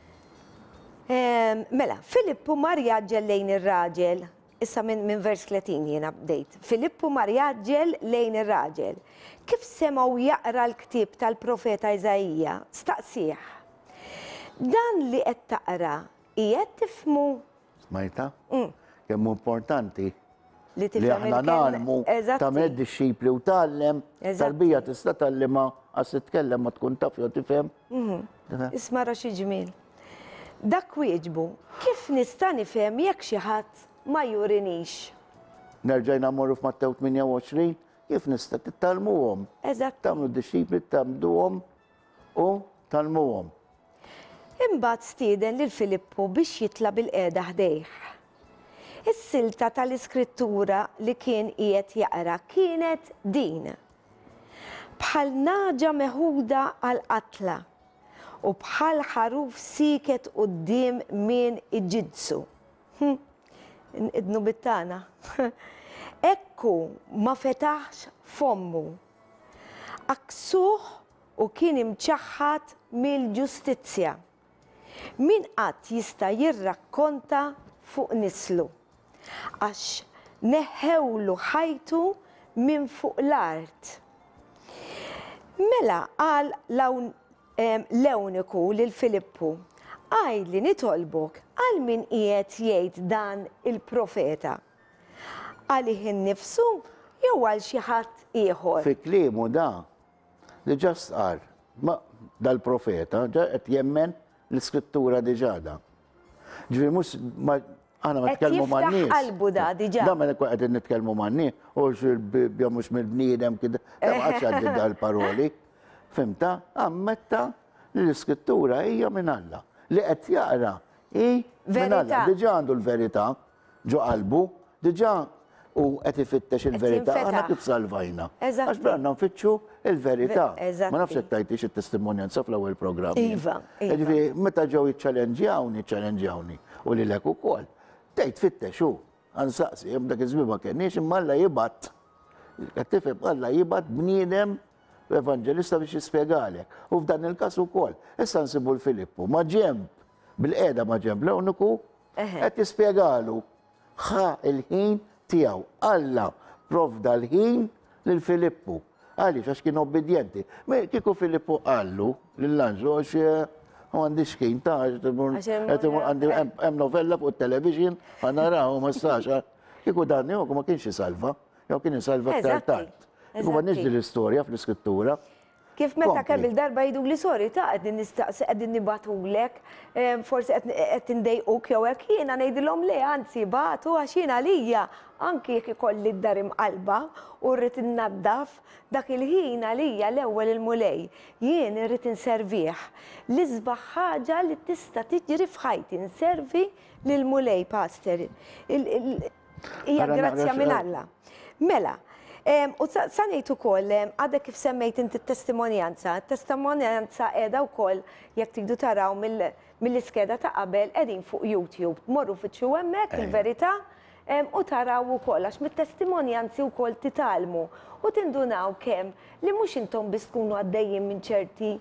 Mela, Filippu mar jaġġel lejn ir-raġel, issa minn vers 30 jiena bdejt. Filippu mar jaġġel lejn ir-raġel. Kif semgħu jaqra l-ktieb tal-profeta Iżajija? Staqsih. Dan li qed taqra qiegħed tifhmu. Smajta? Kemm importanti li aħna nagħlmu tagħmel id-disċipli u tgħallem, tarbija tista' tgħallimha għas titkellem ma tkun taf jew tifhem. Isma' ra xi ġmiel. Dak wieġbu, kif nista' nifhem jekk xi ħadd ma jurinix? Nerġajna mmorru f'Mattew 28, kif nista' tittalmuhom. Eżatt. Tagħmlu d-disċipli tagħmluhom u tagħlmuhom. Imbagħad stieden lil Filippu biex jitla' bil-qiegħda ħdejh. Is-silta tal-iskrittura li kien qiegħed jaqra kienet din. Bħal naġa meħuda għal-qatla u bħal ħaruf siket quddiem min iġġidsu. Idnu bit-tana. Ekku ma fetaħx fommu. Aksuh u kien imċaħħad mill-ġustizzja. Min qatt jista' jirrakkonta fuq nislu. Għax neħewlu ħajtu minn fuq l-art. Mela qal l-Ewniku lil Filippu, għajli nitolbok għal min qiegħed jgħid dan il-profeta. Għalih innifsu jew għal xi ħadd ieħor. Fi kliemu da, diġà stqar, dal-profeta qed jemmen l-iskrittura diġà da. Ġifieri mhux Għana ma t-kelmu mannis. Qalbu da, diġa. Da ma għedin n-tkelmu mannis, u xil-bibja mux mill-bnidem kida, għax għaddid dal-paroli. Fimta, ammetta l-iskrittura hija minn Alla. Li qed jaqra, minn Alla. Diġa għandu l-verità, ġo qalbu, diġa u qed ifittex il-verità, għana kif salvajna. Għax branna nfittxu il-verità. Ma nafx tajtix il-testimonjanza fl-ewwel programm. Iva. Meta ġew jiċċallenġjawni, u li l-ek ukoll. Tejt fittex u, għansaqsi, dak iż-żmien ma kienx imma Alla jibat. Tifhem Alla jibat bniedem evanġelista biex jispjegalek. U f'dan il-każ ukoll. Issa nsibu l-Filippu ma ġemb, bil-qiegħda ma ġemb l-Ewniku qed jispjegalu ħa il-ħin tiegħu. Alla provda l-ħin lil Filippu. Għaliex għax kien obbedjenti. Kieku Filippu qallu lill-anġlu għax għandi xkien ta' hemm novella fuq il-television, għanaraw ma stax. Kieku dan jew ma kienx jisalva, jew kien jisalva aktar tard. Kieku ma nixdi l-istorja fl-iskrittura. Kif meta kemm il-darba jgħidu li sori ta' qegħdin nistaqsi qegħdin nibatulek, forsi qed indejquk jew hekk jiena ngħidilhom le anzi batu għax jiena għalija anki jekk ikolli d-dar imqalba u rrid innaddaf dak il-ħin għalija l-ewwel il-mulej. Jien irrid inservih. L-isbaħ ħaġa li tista' tiġri f'ħajti nservi lill-mulej pastor. Hija grazzja minn Alla. Mela, u sanejt ukoll, għadha kif semmejt inti t-testimonjanza. Testimonjanza qiegħda wkoll jekk tridu taraw mill-iskeda ta' qabel qegħdin fuq YouTube. Morru fitxu hemmhekk il-verità u taraw ukoll għax mit-testimonjanzi wkoll titalmu u tindunaw kemm li mhux intom biss tkunu għaddejjin minn ċerti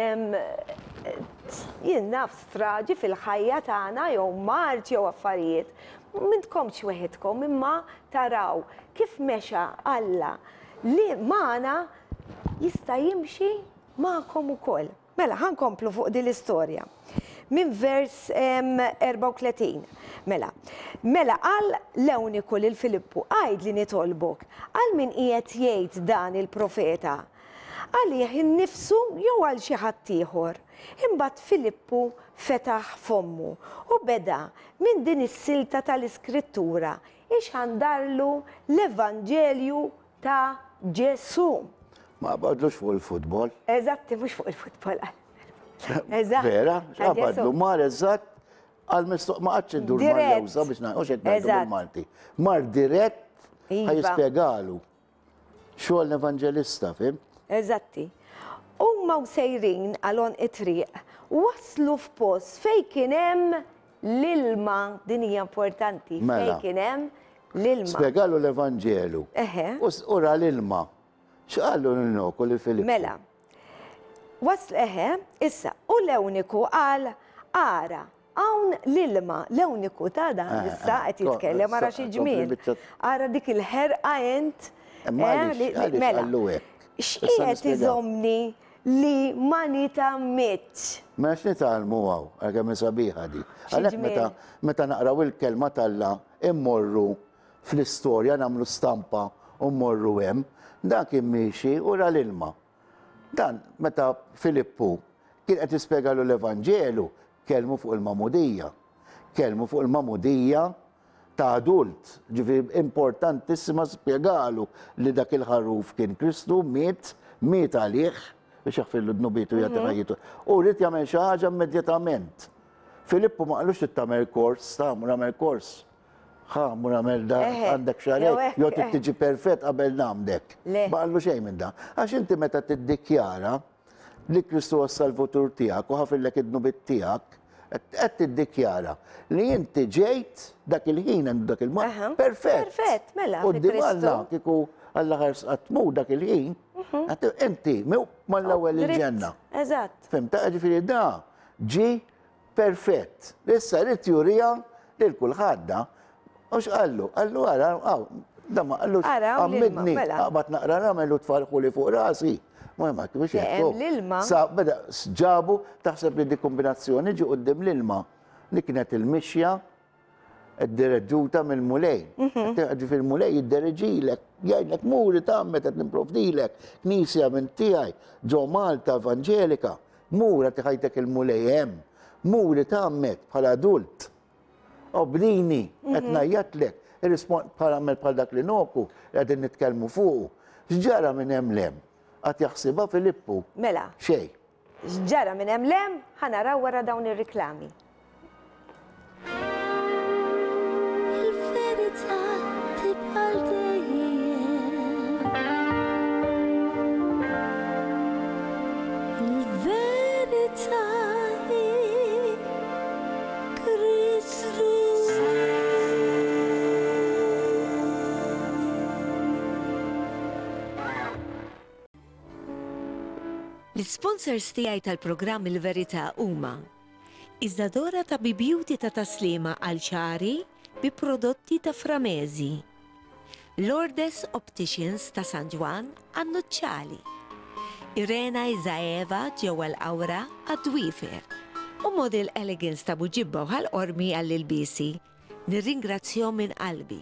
jien naf straġi fil-ħajja tagħna jew mart jew affarijiet. M'intkomx weħidkom imma taraw kif mexa Alla li magħna jista' jimxi magħkom ukoll. Mela ħankomplu fuq din l-istorja. Min vers 34. Mela qal l-Ewniku lil Filippu għajd li nitolbok għal min qiegħed jgħid dan il-profeta. Għalih innifsu jew għal xi ħadd ieħor. Imbagħad Filippu fetaħ fommu u beda minn din is-silta tal-iskrittura ix ħandarlu l-Evanġelju ta' Ġesu. Ma badlux fuq il-futbol. Eżatti, mhux fuq il-futbol. Eżatt. Vera, x'abadlu mar eżatt Għal-mistoq ma għadx id-dur Dirett. mal-lewza biex naħux qed ngħidu Eżatt. bil-Malti. Mar dirett Iva. ħajispjegalu. Xogħol evanġelista, fim? Eżatti. Huma sejrin għalon it-triq, waslu f'post fej kien hemm l-ilma, din hija importanti, fej Mela. kien hemm l-ilma. Spjegalu l-Evanġelu. Eħe. U ra l-ilma. X'qalu l-noku li Filippu? Mela. Wasl issa, u l-ewniku għal ara. Hawn l-ilma, l-ewniku ta' dan issa qed jitkellem ara xi ġmiel. Ara dik il-ħerqa ent. Għalix għallu hekk. X'qiegħed iżomni li ma nitammitx. Ma nitalmu għaw, għagħem sabiħa di. Għalek meta naqraw il-kelma tal-la, immorru fl-istorja, namlu stampa, immorru hemm, dan kien miexi u ra l-ilma. Dan, meta Filippu kien qed jispjegalu l-Evanġelu, kelmu fuq il-mamudija. Kelmu fuq il-mamudija ta' adult, ġifi importantissima spjegalu li dak il-ħaruf kien Kristu miet għalih, biex jaħfillu d-nubitu jgħatiħajitu. U rrit jagħmel xi ħaġa immedjatament. Filippu ma qalux tagħmel kors, mur għamel kors. Mur għamel da għandek xarej, jew tiġi perfett qabel namdek. Ma qallu xejn minn da. Għax inti meta tiddikjara li Kristu għas-salvatur tiegħek u ħafillek id-nubit tiegħek, qed tiddikjara li inti ġejt dak il-ħin għandu dak il-mar. Perfett. Perfett, mela. U d-dimalna kiku għalla ħarsqatmu dak il-ħin, inti, mal-ewwel il-ġenna. Eżatt. Fimta, ġifiri da, ġi perfett. Issa rrit jurija lil kulħadda, u x'qallu? Għallu għara, da ma għallu għammidni, għabat naqra namelu tfarħu li fuq rasi. Ma kibiex jgħu. L-ilma. Sa beda ġabu taħseb li di kombinazzjoni ġi qoddim l-ilma. Li kienet il-mixja id-dereġuta mill-mulej. Għadġi fil-mulej id-dereġilek, jgħidlek muri tammet għed nimprovdilek, knisja minn tijaj, ġo Malta Evangelika, mura tiħajtek il-mulej hemm, muri tammet bħala adult. Obdini, għed najjatlek, il-rispond bħal dak li noku, għedin nitkelmu fuq. Xġara minn hemm lem, għat jaħsiba Filippu. Mela. Xej. Xġara minn hemm lem, ħanaraw wara dawn ir-riklami. Il-verità tibqal dejjem. Il-verità hi Kristu. L-sponsors tiegħi tal-programm Il-Verità huma Iżdadora ta' Beauty ta' taslima għal ċari bi prodotti ta' Framezi, Lourdes Opticians ta' San Juan għan-Nuċċali, Irena Izaeva ġewwa l-Awra għad-Dwifer u Model Elegance ta' Buġibba u ħal-Qormi għall-ilbisi. Nirringrazzjahom minn qalbi.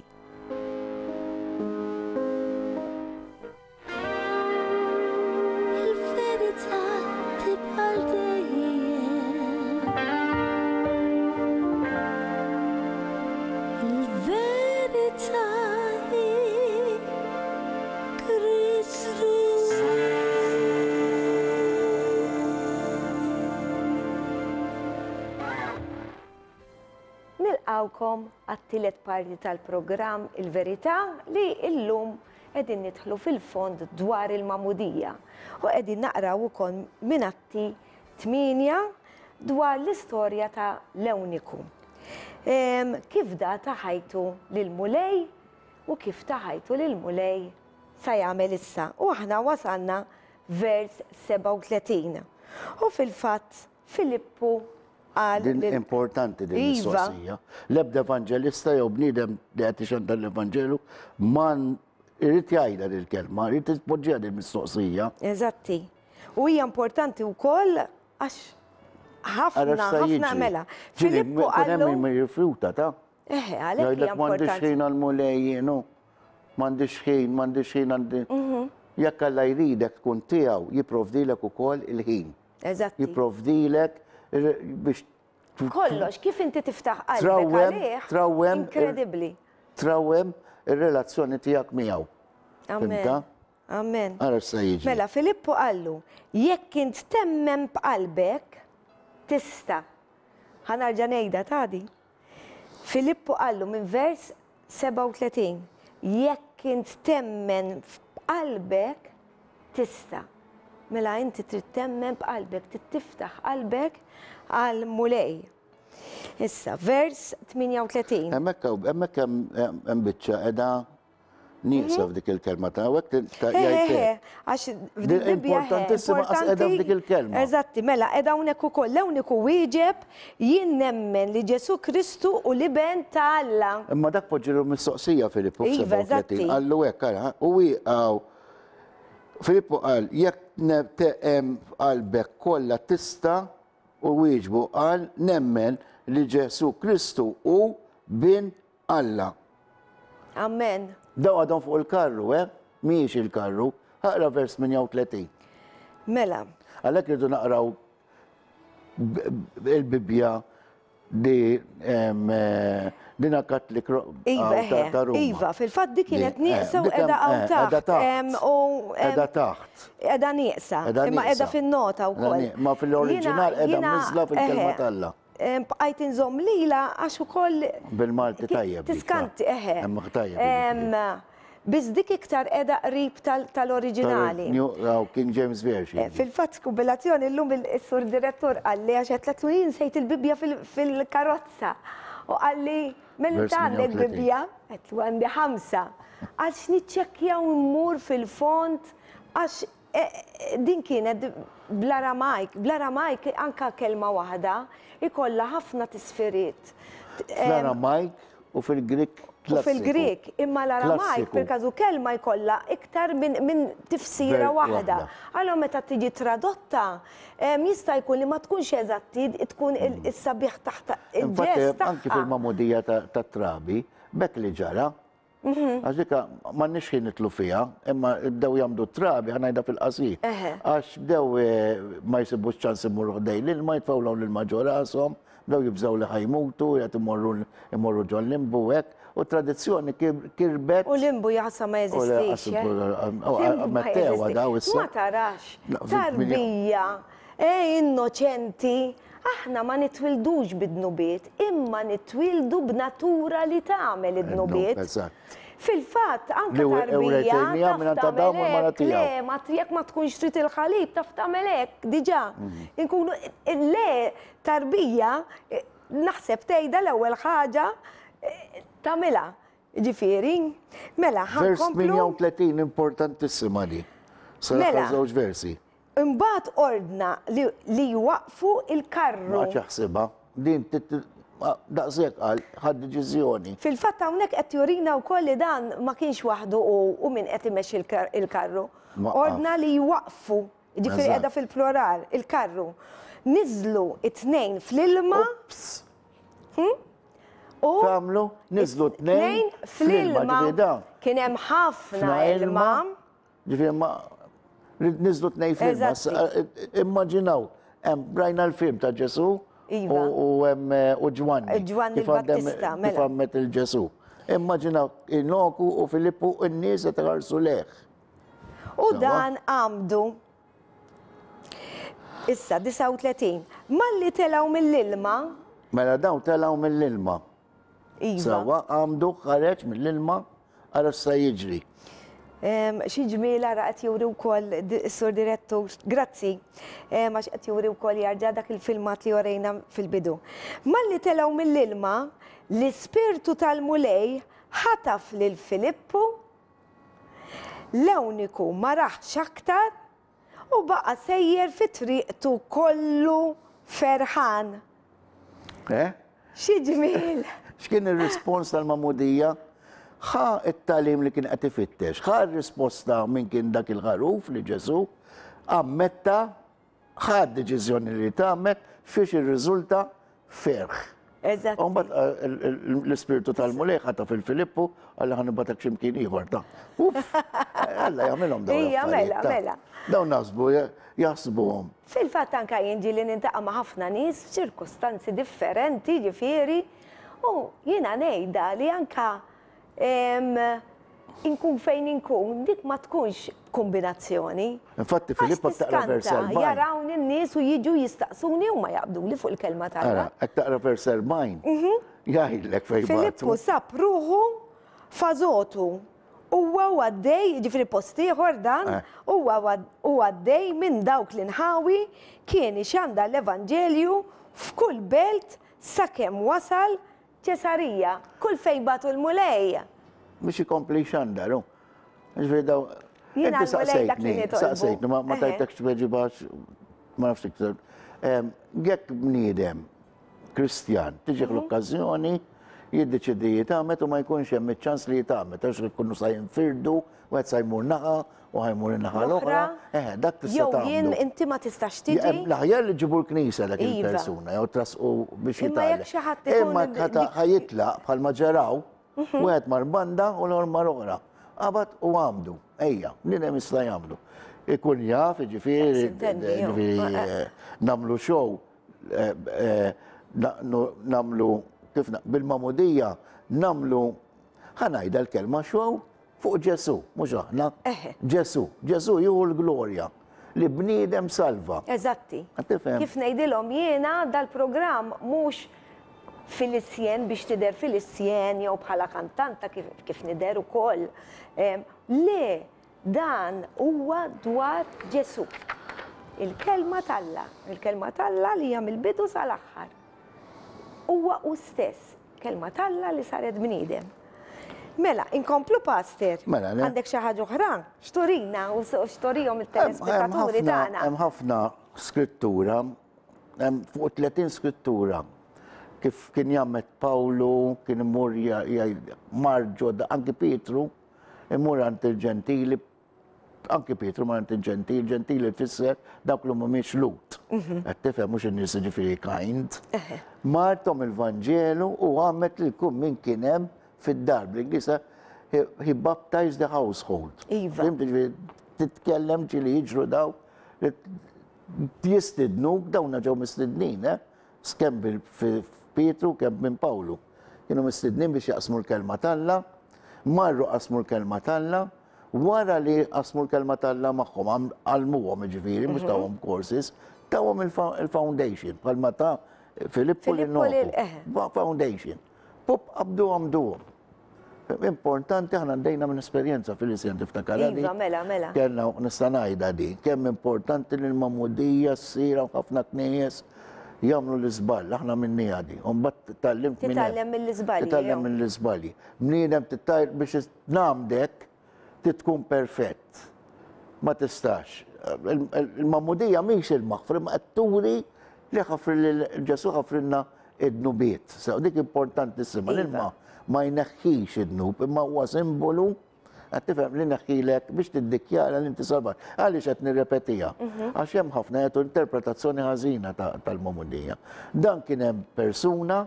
Nilqawkom għat-tielet parti tal-programm Il-Verità li illum qegħdin nidħlu fil-fond dwar il-mamudija u qegħdin naqraw ukoll minn Atti 8 dwar l-istorja ta' l-Ewniku. Kif da taħajtu lil-mulej u kif taħajtu lil-mulej sa jagħmel issa. U aħna wasalna vers 37. U fil-fatt Filippu Din importanti din mistoqsija. L-ebda evanġelista jew bniedem li qed ixandar l-Evanġelu man irid jgħidha il-kelma, irid tispoġġiha din mistoqsija. Eżatti. U hija importanti wkoll għax ħafna mela. Filippu għallu ma jirfruta ta'. Għalhekk hija M'għandix importanti. ħin għall-mulej, m'għandix ħin għandi. Jekk Alla jridek tkun tiegħu jipprovdilek ukoll il-ħin. Eżatti. Jipprovdilek biex Kollox, kif inti tiftaħ qalbek għalih, inkredibbli. Trawem ir-relazzjoni tiegħek miegħu. Amen. Amen. Ara se jiġi. Mela, Filippu qallu, jekk int temmem b'qalbek, tista' ħanarġa' ngħidha tgħadi. Filippu qallu minn vers 37, jekk int temmen f'qalbek tista'. Mela inti trid temmen b'qalbek, trid tiftaħ qalbek għal mulej. Issa, vers 38. Hemmhekk hemm biċċa qiegħda nieqsa f'dik il-kelma ta' hekk jgħid. Għax f'dik-Bibbja importantissima qas qiegħda f'dik il-kelma. Eżatti, mela qiegħda hawnhekk ukoll l-ewniku wieġeb jien nemmen li Ġesu Kristu u liben ta' Alla. Imma dak poġġilu mistoqsija Filippu Iva, eżatti. f'37 qallu hekk ara u wieqgħu. Filippu qal jekk teqem qalbek kollha tista' u wieġbu qal nemmen li Ġesu Kristu u bin Alla. Amen. Daw għadhom fuq il-karru, mhijiex il-karru, ħaqra vers 38. Mela. Għalhekk irridu naqraw il-Bibbja dina Katlik ta' Ruma. Iva, fil-fatt dik kienet nieqsa u qiegħda hawn taħt. Qiegħda taħt. Qiegħda nieqsa, imma qiegħda fin-nota wkoll. Ma fil-oriġinal qiegħda miżla fil-kelma Alla. Bqajt inżomm lila għax ukoll bil-Malti tajjeb. Tiskanti, Hemm tajjeb. Biss dik iktar qiegħda qrib tal-oriġinali. King James Version. Fil-fatt kubilazzjoni llum is-sur direttur qalli għax qed tletlu jien sejt il-Bibbja fil-karozza. U qalli minn tagħmel il-Bibbja qed għandi 5. Għax niċċekkjaw immur fil-font għax din kienet bl-Aramajk anka kelma waħda ikolla ħafna tisfiriet. Fl-Aramajk u fil-Grik U fil-Grik, imma l-Aramajk per-każu kelma jkollha iktar minn tifsira waħda. Allora meta tiġi tradotta, jista' jkun li ma tkunx eżatti, tkun is-sabiħ taħt il-ġest tagħha. Anki fil-mamudija tat-trabi, bekk li ġara. Għaxika, ma nixħin nitlu fija, imma bdew jamdu trabi, ħanajda fil-qasir. Għax bdew ma jisibux ċans imurru ħdej l-ilma, jitfawlaw l-ilma rasom, bdew jibżaw li ħajmutu, jgħat imorru ġol limbu hekk, u tradizzjoni kirbet. U limbu jaqsa ma jeżistix. Ma tarax, tarbija, innoċenti, aħna ma nitwildux bid-nubiet, imma nitwildu b'natura li tagħmel id-nubiet. Fil-fatt, anka tarbija, jekk ma tkunx trid il-ħalib, taf tagħmel hekk diġà. Inkunu le tarbija, naħseb tgħidha l-ewwel ħaġa tagħmilha. Ġifieri, mela ħankomplu. Vers 38 importantissima di. Sara żewġ versi. Imbagħad ordna li waqfu il-karru. Ma ċaħsibha, din daqshekk qal ħadd deċiżjoni. Fil-fatt hawnhekk qed jurina wkoll li dan ma kienx waħdu u min qed imexxi il-karru. Ordna li jwaqfu, ġifieri qiegħda fil-plural, il-karru. Niżlu it-tnejn fl-ilma. Famlu, niżlu t-tnejn fl-ilma. Kien hemm ħafna ilma. Ġifieri ma niżlu t-tnejn fl-ilma. Immaġinaw, brajna l-film ta' Ġesu u Ġwanni. Ġwanni il-Battista, mela. Kif għammet il-Ġesu. Immaġinaw, Inoku u Filippu n-nies qed iħarsu leħ. U dan għamdu. Issa, 39. Malli telgħu mill-ilma. Mela dawn telgħu mill-ilma. Iva. Sawa, għamdu ħareġ mill-ilma għara sa jiġri. Xi ġmiela ra qed juri wkoll is-sur direttur, grazzi, għax qed juri wkoll jarġa' dak il-filmat li jorejna fil-bidu. Malli telgħu mill-ilma, l-ispirtu tal-mulej ħataf lil Filippu, l-ewniku ma raħx aktar u baqa' sejjer fit-triqtu kollu ferħan. Xi ġmiel. X'kien ir-rispons tal-mamudija? ħa it-talim li kien qed ifittex, ħa r-risposta minn kien dak il-ħaruf li Ġesu, ammetta, ħa d-deċiżjoni li tagħmel fiex ir-riżulta ferħ. Eżatt. Umbat l-ispirtu tal-mulej ħata fil-Filippu, għalla ħanibatak ximkien ieħor ta' Alla jagħmilhom dawn. Hija mela. Dawn naħsbu jaħsbuhom. Fil-fatt anke jinġi li nintaqa' ma' ħafna nies f'ċirkostanzi differenti ġifieri, u jiena ngħidha li anke inkun fejn inkun, dik ma tkunx kombinazzjoni. Infatti Filippa taqra vers 40. Jarawni n-nies u jiġu jistaqsuni u ma jaqbdu li fuq il-kelma Ara, tal-Alla. ek taqra vers 40. Jgħidlek fejn Filippu sab ruħu fażotu. Huwa għaddej, ġifri postiħor dan, huwa għaddej minn dawk l-inħawi kien ixanda l-Evanġelju f'kull belt sakemm wasal Ċesarija, kull fejn batu l-mulej. Biex ikompli xandaru. Ġifri daw. Jiena l-mulej dak li nitolbu. Saqsejtni, ma tajtekx beġibax, ma nafx iktar. Jekk bniedem Kristjan, tiġi l-okkazjoni, jiddeċidi jitamet u ma jkunx hemm iċ-ċans li jitamet, għax ikunu sa jinfirdu, u għed sa jmur naħa, u ħajmur naħa l-oħra. Dak tista' Jew tagħmlu. jien inti ma tistax tiġi. L-aħjar li ġibu l-knisja dak il-persuna, jew trasqu biex Imma jitgħallem. jekk xi ħadd ikun Imma ħajitlaq bħalma ġaraw, u għed mar banda u l-or mar oħra. Qabad u għamdu, ejja, ninem jista' jagħmlu. Ikun jaf, ġifieri namlu show, namlu kif bil-mamudija namlu ħanajda l-kelma xow fuq Ġesu, mhux aħna. Ġesu jieħu l-glorja li bniedem salva. Eżatti. Tifhem? Kif ngħidilhom jiena dal-programm mhux fil-isjen biex tidher fil-isjen jew bħala kantanta kif nidher ukoll. Le, dan huwa dwar Ġesu. Il-kelma Alla li hija mill-bidu sal-aħħar. Huwa u stess, kelma Alla li saret bniedem. Mela, inkomplu pastor. Mela, għandek xi ħaġa oħra? Xturina u xturihom il-telespettaturi tagħna. Hemm ħafna skrittura, hemm fuq 30 skrittura. Kif kien jagħmel Pawlu, kien imur mar ġodda, anki Pietru, imur għand il-ġentili, anki Pietru mar għand il-ġentili, ġentili tfisser dawk li mhumiex Lut. Qed tifhem mhux in-nies ġifieri kind. Martom il-Vanġelu u għammet li kun min kien hemm fid-dar. Bl-Inglisa, he baptized the household. Iva. Titkellem ġili jiġru daw, jistidnu, dawna ġew mistidnin, skemm Pietru, kemm minn Pawlu. Kienu mistidnin biex jaqsmu l-kelma Alla, marru qasmu l-kelma Alla, wara li qasmu l-kelma Alla magħhom għalmuhom ġifieri, mhux tawhom courses, tawhom il-foundation, bħalma ta' Filippo l-Noku, foundation. Pop abdu għamduhom. Importanti ħana ndejna minn esperienza fil-isjen tiftakar. Iva, mela. Kellna nista' ngħidha di, kemm importanti li l-mamudija s-sira ħafna knies jagħmlu l-iżball, aħna minnija di. Mbagħad tallimt minn Titgħallem mill-iżbalji. Titgħallem mill-iżbalji. Bniedem tittajr biex namdek titkun perfett. Ma tistax. Il-mamudija mhix il-maħfri, ma turi li Ġesu ħafrilna id-nubiet. Dik importantissima. L-ilma ma jneħħix id-nub, imma huwa simbolu tifhem li neħħilek biex tiddikjara li inti salvat. Għaliex qed nirrepetija. Għax hemm ħafna qed interpretazzjoni ħażina tal-mamudija. Dan kien hemm persuna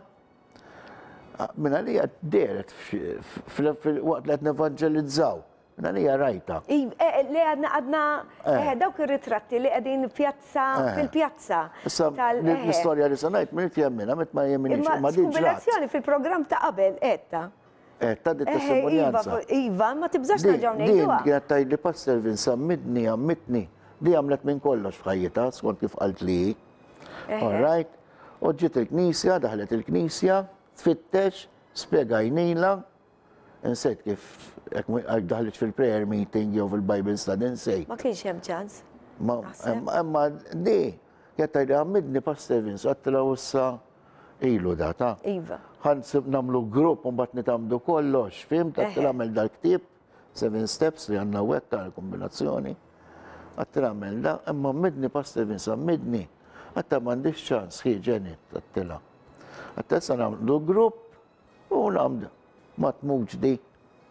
minn għalija deret waqt li qed nevanġelizzaw. Minn għalija rajta. Li għadna dawk ir-ritratti li qegħdin fil-pjazza. L-istorja li sanajt minn jemmina, met ma jemminix, ma din ġrat. Kombinazzjoni fil-programm ta' qabel, etta. Etta di testimonjanza. Iva, ma tibżax naġaw nejduha. Din kienet tajli Pastor Vince, ammidni, ammitni. Di għamlet minn kollox f'ħajjita, skont kif qalt li. All right. U ġiet il-knisja, daħlet il-knisja, tfittex, spiegajnila, nsejt kif għak daħlet fil-prayer meeting jew fil-Bible study, nsejt. Ma kienx hemm ċans. Ma di, kienet tajli ammidni Pastor Vince, għattila wissa ilu data. Iva. Ħansib namlu grupp un bat nitamdu kollox, fim, għattilamel dal-ktib, 7 steps li għanna wekka l-kombinazzjoni. Għattilamel da, imma midni Pastor Vince, midni. Għatta mandiċ ċans, ħiġenit, għattila. Għattessa namlu grupp u namdu, matmuġ di.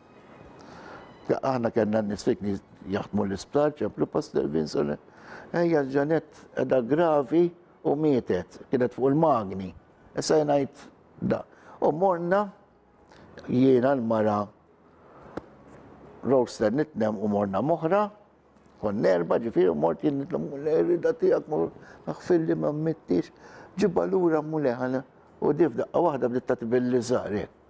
Aħna kena nisfikni jaħdmu l-isptar, ċemplu Pastor Vince, ejja ġanet edha gravi u mietet, kienet fuq il-magni. Issa jenajt da. U morna, jiena l-mara roaster nitnem u morna moħra, kon nerba ġifiri u mort jien nitnem u l-erida tijak, maħfilli ma mittix, ġibba l-ura muleħana u difda, wahda bditta tibilli zaħri.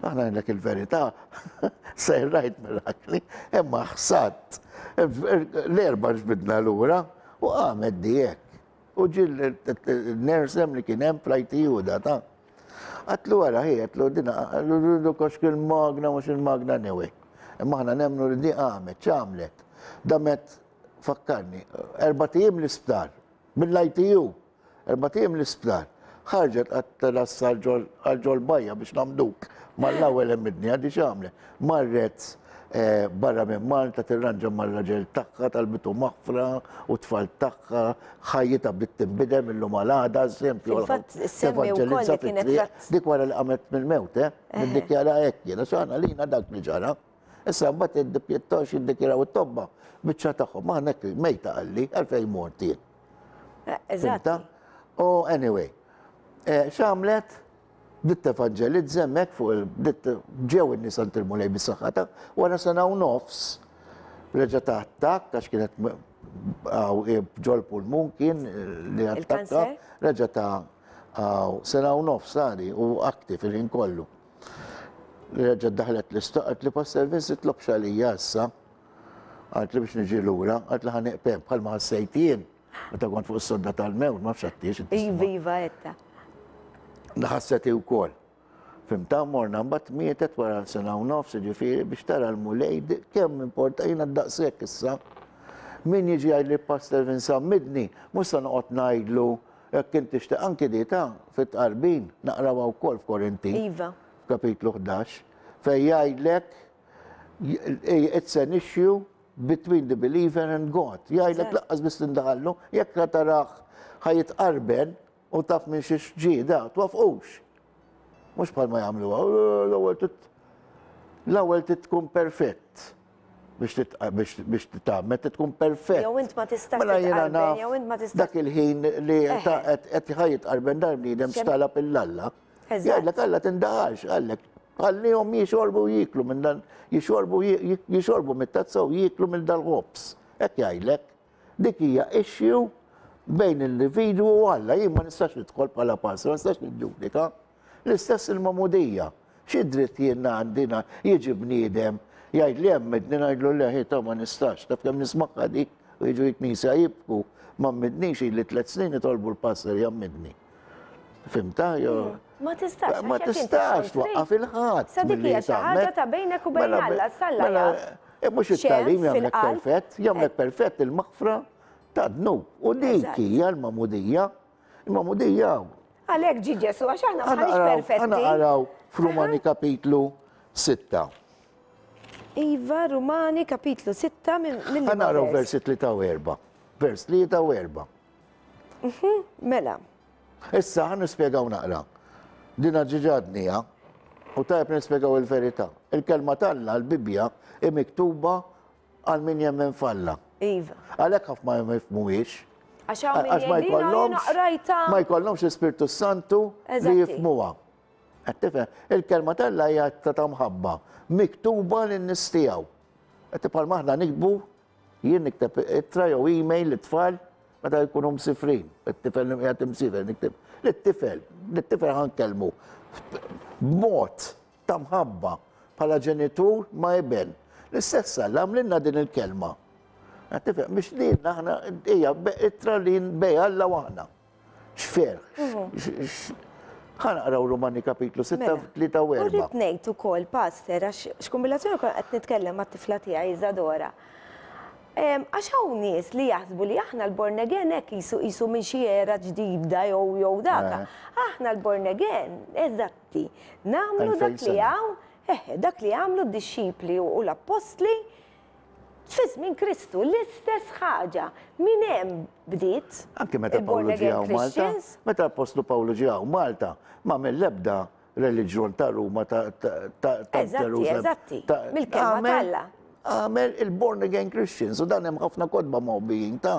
Aħna għandek il-verità, say right mirakli, imma ħsat. L-erba ġbidna l-ura u għamed dijek. U ġil nersem li kienem fl-ITU data. Għatlu għara hi, għatlu dina, għatlu koxk il-magna, mux il-magna newe. Imma ħna nemnu li di għamet, ċamlet. Damet, fakkarni, 4 tijiem l-isptar, mill-ITU, 4 tijiem l-isptar. ħarġet għat-telas għal-ġol bajja biex namduk. Mal-lawel emmidni għaddi xamle. Marret barra minn Malta tirranġa mal-raġel taqqa tal-bitu maħfra u tfal taqqa ħajjita bit-timbidem illum għal-għada, eżempju. Fil-fatt, semmi u kolli kienet dik wara li għamet mill-mewt, Niddikjara ekki, xaħna lina dak li ġara. Issa bat id-dipjettox jiddikjaraw it-tobba bieċa taħħom, maħnek mejta għalli, għalfej mortin. Eżatt. Oh, anyway, xamlet, ditt evangelizza mek fuq ditt ġew in-nies tilmulej bis-saħħata, wara sena u nofs reġa' ta' attakk għax kienet ġol pulmun kien li attakka, reġa' ta' sena u nofs għadi u aktiv il-ħin kollu. Reġa' daħlet l-istoqgħet li pas-servizz titlob xalija issa, għalt li biex niġi lura, għalt li ħaneqpem bħalma ħassejtien, meta kont fuq is-sodda tal-mewt, ma fxattiex. Iva etta. Naħasseti u kol. Fimta morna, mbatt mietet wara sena u nofs, ġifiri, biex tara l-mulej, kemm importa jina d-daqsek issa. Min jiġi għajli pastor Vincent midni, musa noqot najdlu, jekk inti xtaq anki dita, fit-qarbin, naqrawa u kol f'Korinti. Iva. Kapitlu 11, fej jgħidlek, it's an issue between the believer and God. Jgħidlek laqqas bis tindaħallu, jekk taraħ ħajit qarben, u taf minn xiex ġida, twafqux. Mux bħal ma jamlu, l-ewel tkun perfett. Biex titgħammet tkun perfett. Jew int ma tistax titqarben, jew int ma tistax. Dak il-ħin li qed ħajt qarben dar bniedem stala pil-lalla. Jgħidlek alla tindaħalx, għallek. Għallihom jixorbu jiklu minn dan, jixorbu mit-tazza u jiklu minn dal-ħobs. Hekk jgħidlek. Dik hija issue bejn l-individu u Alla, jien ma nistax nidħol bħala pastor, ma nistax nidġudika. L-istess il-mamudija. Xi dritt jien għandina jiġi bniedem, jgħid li hemmedni ngħidlu le ħita ma nistax, taf kemm nismaqqa dik u jiġu l-Knisja jibku, ma mmedniex li 3 snin itolbu l-pastor jammedni. Fimta jew? Ma tistax. Ma tistax twaqqaf il-ħadd. Sa dik hija xi ħaġa ta' bejnek u bejn Alla, salla jaf. Mhux it-tagħlim jagħmlek perfett, jagħmlek perfett il-maħfra ta' dnub. U dik hija l-mamudija. Il-mamudija. Għalhekk ġi Ġesu għax aħna bħalix perfetti. Għana għaraw f'Rumani kapitlu 6. Iva, Rumani kapitlu 6 minn Għana għaraw versi 3 u 4. Vers 3 u 4. Mela. Issa għan nispjegaw naqra. Dina ġiġadnija u tajb nispjegaw il-verità. Il-kelma talla, l-Bibja, miktuba għal min jemmen falla. Iva. Għalek għaf ma jifmuwiex. Għax ma jkollomx l-Spiritu Santu li jifmuwa. Il-kelma talla hija ta' mħabba. Miktuba l-nistijaw. Għatti bħal maħna nikbu, jien nikteb ittra jew email l-tfal, meta jkunu msifrin. L-tifel jgħat msifrin, nikteb. L-tifel ħankelmu. B'mod ta' mħabba bħala ġenitur ma jibben. L-istess għallam l-inna din il-kelma. Għattifem, biex li naħna, ija, ittra li nbeja Alla waħna. Xfer. ħana għaraw Rumani kapitlu 6, 3 u 4. Urrit nejt u kol, pastor, għax kombinazzjoni kol għat nitkellem għat tifla tija Iżadora. Għax hawn nies li jaħsbu li aħna l-born again hekk jisu minn xi era ġdida jew daka. Aħna l-born again, eżatti, nagħmlu dak li hawn, dak li għamlu d-disċipli u l-apostli fi żmien Kristu, l-istess ħaġa. Min hemm bdiet? Anke meta Pawlu ġiew Malta, meta l-Apostlu Pawlu ġiew Malta, ma mill-ebda reliġjon ta' Ruma ta' Ġerusalem. Eżatti, mill-kelma talla. Għamel il-born again Christians, u dan hemm ħafna kodba mobbijin ta'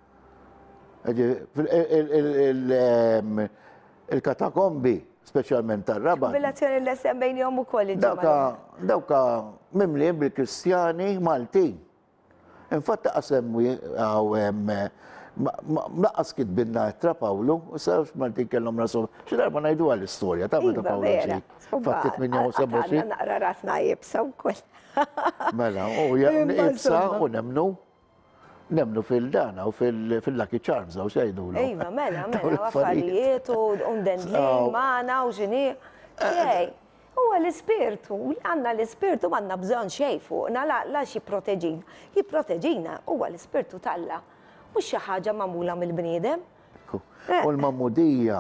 il-katakombi, speċjalment tar-Rabat. Kombinazzjoni l-esem bejnhom ukoll il-ġimgħa. Dawka mimlien bil-Kristjani Maltin. Infatti qasemmu Mlaqqas kitbinna tra Pawlu, u sarf Martin kellhom rasom, xi darba ngħidu għall-istorja ta' meta Pawlu ġej. Fattit minn jew saboxi. Naqra rasna jibsa wkoll. Mela, u jibsa u nemnu fil-dana u fil-Lucky Charms u xejdu. Iva, mela, affarijiet u ndendli maħna u ġini. Xej, u l-ispirtu, għanna l-ispirtu għanna bżon xej fuqna, la xi proteġina. Jiproteġina, u l-ispirtu talla. Mux xi ħaġa magħmula mill-bniedem. U l-mammudija,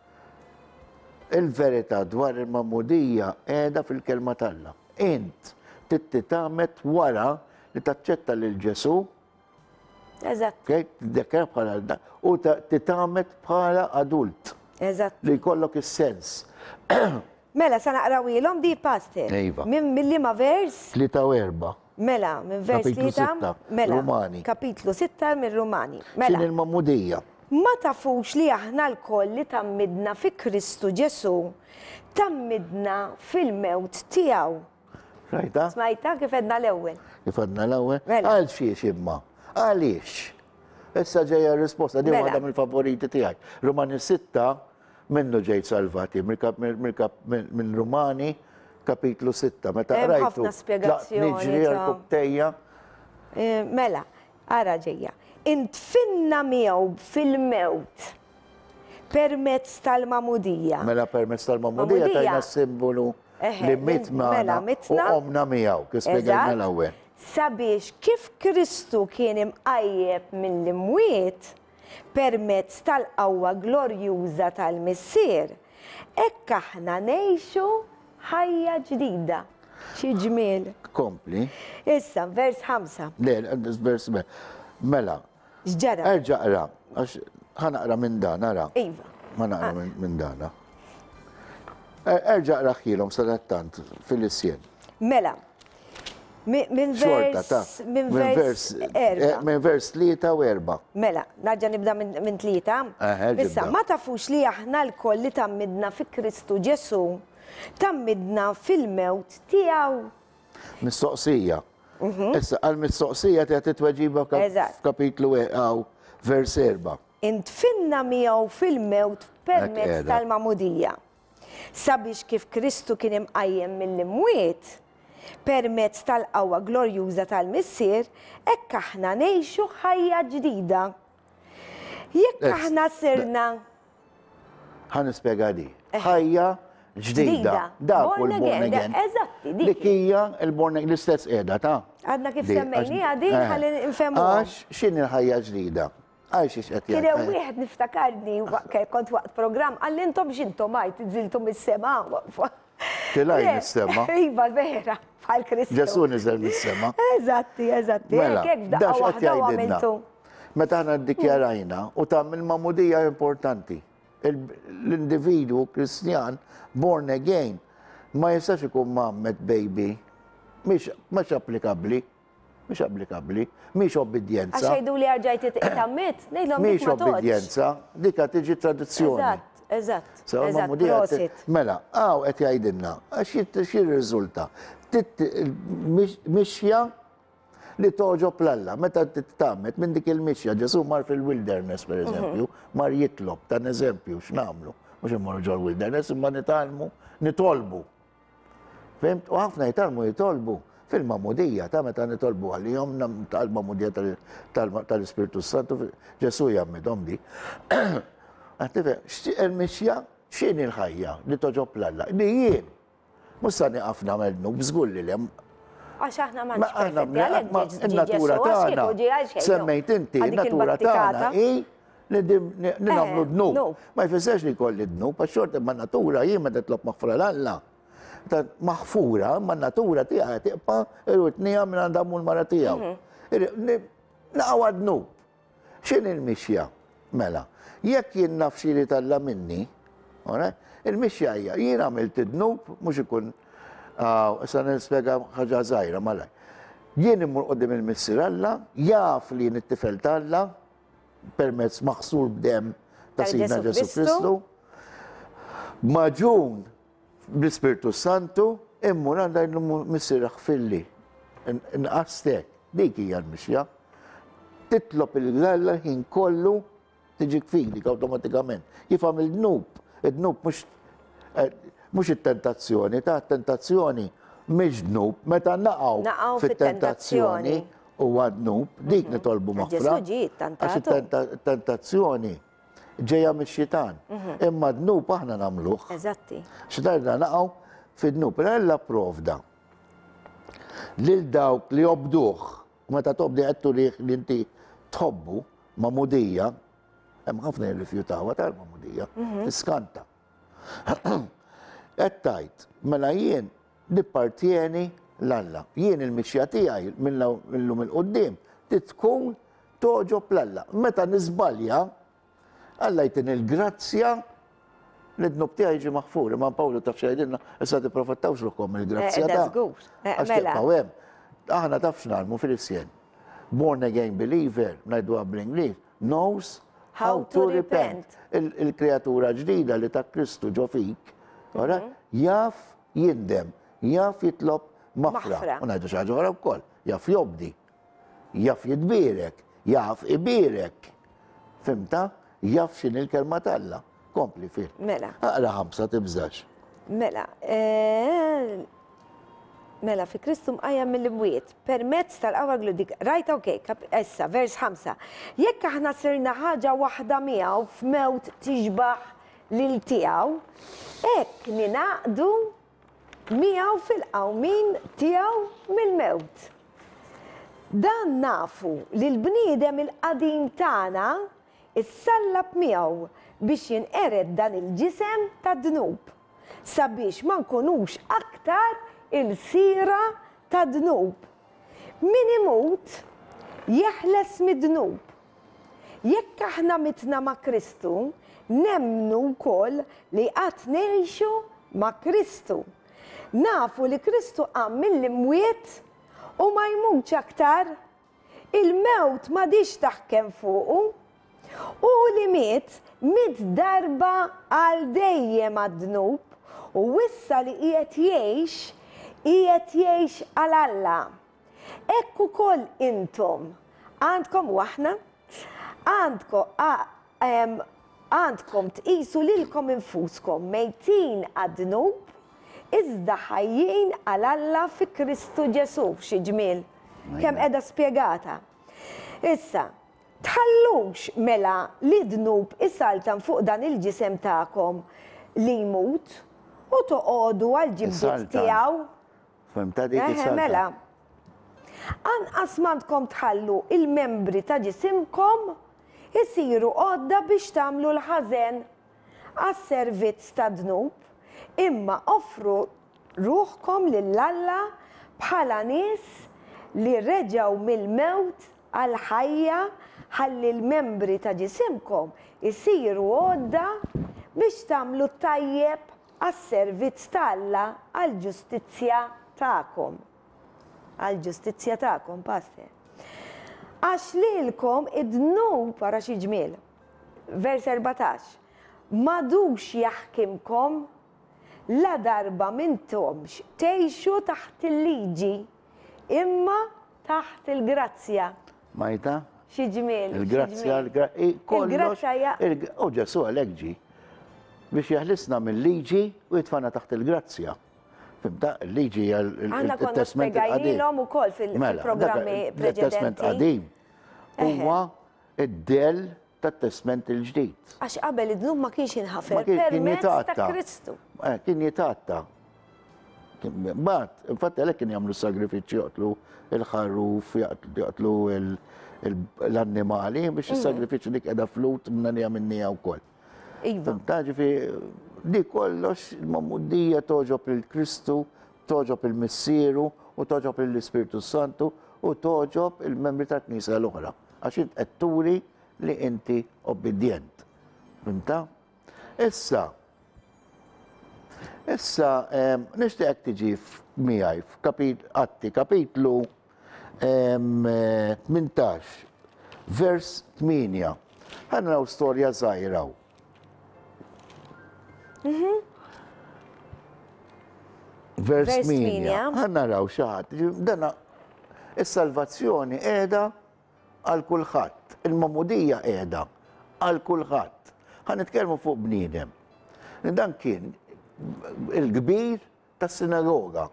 il-verità dwar il-mammudija qiegħda fil-kelma talla. Int tittimet wara li taċċetta lil Ġesu. Eżatt. Tiddekra bħala u titamet bħala adult. Eżatt. Li jkollok is-sens. Mela, sa naqrawilhom di pastor. Iva. Mill-liema vers? 3 u 4. Mela, minn vers Kapitlu 3. 6, Mela, Rumani. Kapitlu 6 minn Rumani. Xin Mela, il-mammudija? ma tafux li aħna l-koll li tammidna fi Kristu Ġesu, tammidna fil-mewt tiegħu. Rajta? Smajta kif edna l-ewwel. Kifadna l-ewwel? Mela. Għal xiex imma. Għaliex? Issa ġejja risposta, di Mela. waħda mill-favoriti tiegħek. Rumani 6 minnu ġejt salvati, minn Rumani kapitlu 6. Meta Hemm rajtu. ħafna spjegazzjoni Niġri ta' għal-kubtejja. Mela, ara ġejja. Intfinna miegħu fil-mewt permezz tal-mamudija. Mela permezz tal-mammudija Mammudija. tajna simbolu li mitna Mela, u mitna. omna miegħu, kif spiegajna Eżatt. l-ewwel. Sabiex kif Kristu kien imqajjeb mill-imwiet permezz tal-qawwa glorjuża tal-missier, hekk aħna ngħixu ħajja ġdida. Xi ġmiel. Kompli. Issa, vers 5. Le, vers mela. X'ġara? Erġa' qra, għax ħanaqra minn dan, ara. Iva. Ma naqra minn dana. Erġa' qra ħilhom sadattant fil-isjen. Mela, minn Xorta, ta' vers 4. Minn vers 3 u 4. Mela, narġa nibda minn 3. ġibda. Issa, ma tafux li aħna l-koll li tammidna fi Kristu Ġesu, tammidna fil-mewt tiegħu. Mistoqsija. Issa, għal-mistoqsija ta' titweġiba Eżatt. f'kapitlu għaw vers 4. Intfinna miegħu fil-mewt permezz qiegħda. tal-mamudija. Sabiex kif Kristu kien imqajjem mill-imwiet permezz tal-qawwa glorjuża tal-missier, hekk aħna ngħixu ħajja ġdida. Jekk aħna sirna Ħan nispjega di. Ħajja ġdida. Dak u l-born again. Eżatti, Dik dik. hija l-born again l-istess qiegħda ta' Għadna kif Di, semmejni għax- għadi ħalli nfemmu. Għax x'in il-ħajja ġdida? Għax ix qed Kien jgħid. wieħed niftakarni kont waqt programm għallintom x'intom għajt iżiltom is-sema. Tilaj mis-sema. Iva vera, bħal Kristu. Ġesu niżel mis-sema. Eżatti, eżatti. Mela, Kek da daqqa x'qed waħda u jgħidilna. għamiltu. Meta ħana ddikjarajna u tagħmel mamudija importanti. L-individu kristjan born again ma jistax ikun mammet baby. Mhix applikabbli. Mhix applikabbli. Mhix obbedjenza. Għaxajdu li għarġajt it-tammit, nejdlom dik Mhix ma toġ. obbedjenza. Dika tiġi tradizzjoni. Eżatt, So, eżatt, mamudija prosit. mela, qed jgħidilna, għax jirriżulta. Mixja li toġob l-alla, meta tittammet minn dik il-mixja, Ġesu mar fil-wilderness per eżempju, mar jitlob, tan eżempju, x'namlu, mhux immorru ġol wilderness, imma nitalmu, nitolbu. Fimt? U ħafna jitalmu jitolbu fil-mamudija, ta' meta nitolbu għal-jom tal-mamudija tal-Ispiritu Santu, Ġesu jammidhom di. Għattife, il-mixja, xin il-ħajja li toġob l-alla, li jien, mussa niqaf namel bżgulli li Għax aħna ma il-natura tagħna. Semmejt inti, il-natura tagħna hi li nagħmlu dnub. Ma jfissirx li jkolli dnub, għax xorta ma' natura jien meta titlob maħfura l-Alla. Maħfura ma' natura tiegħek tiqpa' irwitnija minn għandamu l-mara tiegħu. Naqgħu dnub. X'in il-mixja? Mela, jekk jien naf xi li talla minni, il-mixja hija jien għamilt id-dnub mhux ikun Issa nispjega ħaġa żgħira malaj. Jien immur qoddim il-missier Alla, jaf li nittifel Alla permezz maħsur b'dem ta' Sidna Ġesu Kristu. Maġun bl-Ispirtu Santu, immur għandha missier ħfilli. Inqastek, dik hija l-mixja. titlob il-Alla ħin kollu tiġi kfilik automatikament. Jifam il-dnub. Id-dnub mux il-tentazzjoni, ta' tentazzjoni mhix dnub, meta naqgħu fit-tentazzjoni u għad-dnub, dik nitolbu maħfra. Għax il-tentazzjoni ġeja mix-xitan. Imma d-dnub aħna nagħmluh. Eżatti. X'darna naqgħu fid-dnub. Alla provda lil dawk li jobduh, meta tobdi qed turih li inti tħobbu mamudija, hemm ħafna jirrifjutawha tal-mamudija, tiskanta. Qed tajt, mela jien nippartjeni l-Alla. Jien il-mixja tiegħi millum il-qudiem tkun toġob l-Alla. Meta niżbalja, Alla jtin il-grazzja li d-nub tiegħi jiġi maħfur. Ma Pawlu taf xejdinna, issa tipprofittawx rukom il-grazzja ta' għax tibqgħu hemm. Aħna taf x'nagħmlu fil-Isjen. Born again believer, ngħiduha bl-Ingliż, knows how to repent. Il-kreatura ġdida li ta' Kristu ġo fik, jaf jindem, jaf jitlob maħfra. U ngħidu xi ħaġa oħra wkoll, jaf jobdi, jaf jitbierek, jaf ibierek. Fimta? Jaf x'in il-kelma talla. Kompli fil. Mela. Aqra 5 tibżax. Mela. Mela, fi Kristu mqajja mill-imwiet, permezz tal-qawwa gludik. Rajt, okej, issa, vers 5. Jekk aħna sirna ħaġa waħda miegħu f'mewt tixbaħ lil tiegħu, hekk ninaqdu miegħu fil-qawmin tiegħu mill-mewt. Dan nafu li l-bniedem il-qadim tagħna issallab miegħu biex jinqered dan il-ġisem ta' dnub sabiex ma nkunux aktar il-sira ta' dnub. Min imut jeħles mid-dnub. Jekk aħna mitna ma' Kristu, nemmnu wkoll li qatt ngħixu ma' Kristu. Nafu li Kristu qam mill-imwiet u ma jmutx aktar, il-mewt ma dix taħkem fuqu, u li mit darba għal dejjem għad-dnub u wissa li qiegħed jgħix għal Alla. Ekk ukoll intom għandkom waħna għandkom tqisu lilkom infuskom mejtin għad-dnub iżda ħajjin għal Alla fi Kristu Ġesu xi ġmiel. Kemm qiegħda spjegata. Issa, tħallux mela li dnub isaltan fuq dan il-ġisem tagħkom li jmut u toqgħodu għal-ġibdiet tiegħu. Fimta dik isaltan. Mela. Anqas m'għandkom tħallu il-membri ta' ġisimkom isiru għodda biex tagħmlu l-ħażen għas-servizz ta' dnub, imma offru ruħkom lill-Alla bħala nies li reġgħu mill-mewt għal ħajja ħalli l-membri ta' ġisimkom isiru għodda biex tagħmlu tajjeb għas-servizz ta' Alla għall-ġustizzja tagħkom. Għall-ġustizzja tagħkom, pastor. Għax lilkom id-dnub wara xi ġmiel. Vers 14. M'għadux jaħkimkom la darba mintomx tgħixu taħt il-liġi imma taħt il-grazzja. Majta? Xi ġmiel. Il-grazzja, kollox. U Ġesu għalhekk ġi biex jaħlisna mill-liġi u jitfana taħt il-grazzja. Fimta, il-liġi il-testament il-qadim. Ukoll fil-programmi preċedenti. Il-testament qadim huwa id-del tat-testament il-ġdid. Għax qabel id-dnub ma kienx inħafer permezz ta' Kristu. Kien jitatta. Mbagħad, infatti għalhekk kien jagħmlu sagrifiċċji joqtlu il-ħarruf, joqtlu l-annimali biex is-sagrifiċċju dik qiegħda flut minnha minnija wkoll. Iva. Ġifi, di kollox il-mamuddija toġob il-Kristu, toġob il-Missieru u toġob il-Spiritu Santu u toġob il-membri tal-Knisja l-oħra. Għax int qed turi li inti obbedient. Fimta? Issa, nixtieq tiġi miegħi f'Atti kapitlu 18, vers 8. Ħanraw storja żgħira. Vers 8. Ħannaraw xaħat. Dana, is-salvazzjoni qiegħda għal kulħadd. Il-mamudija qiegħda għal kulħadd. Ħanitkellmu fuq bniedem. Dan kien il-kbir tas-sinagoga.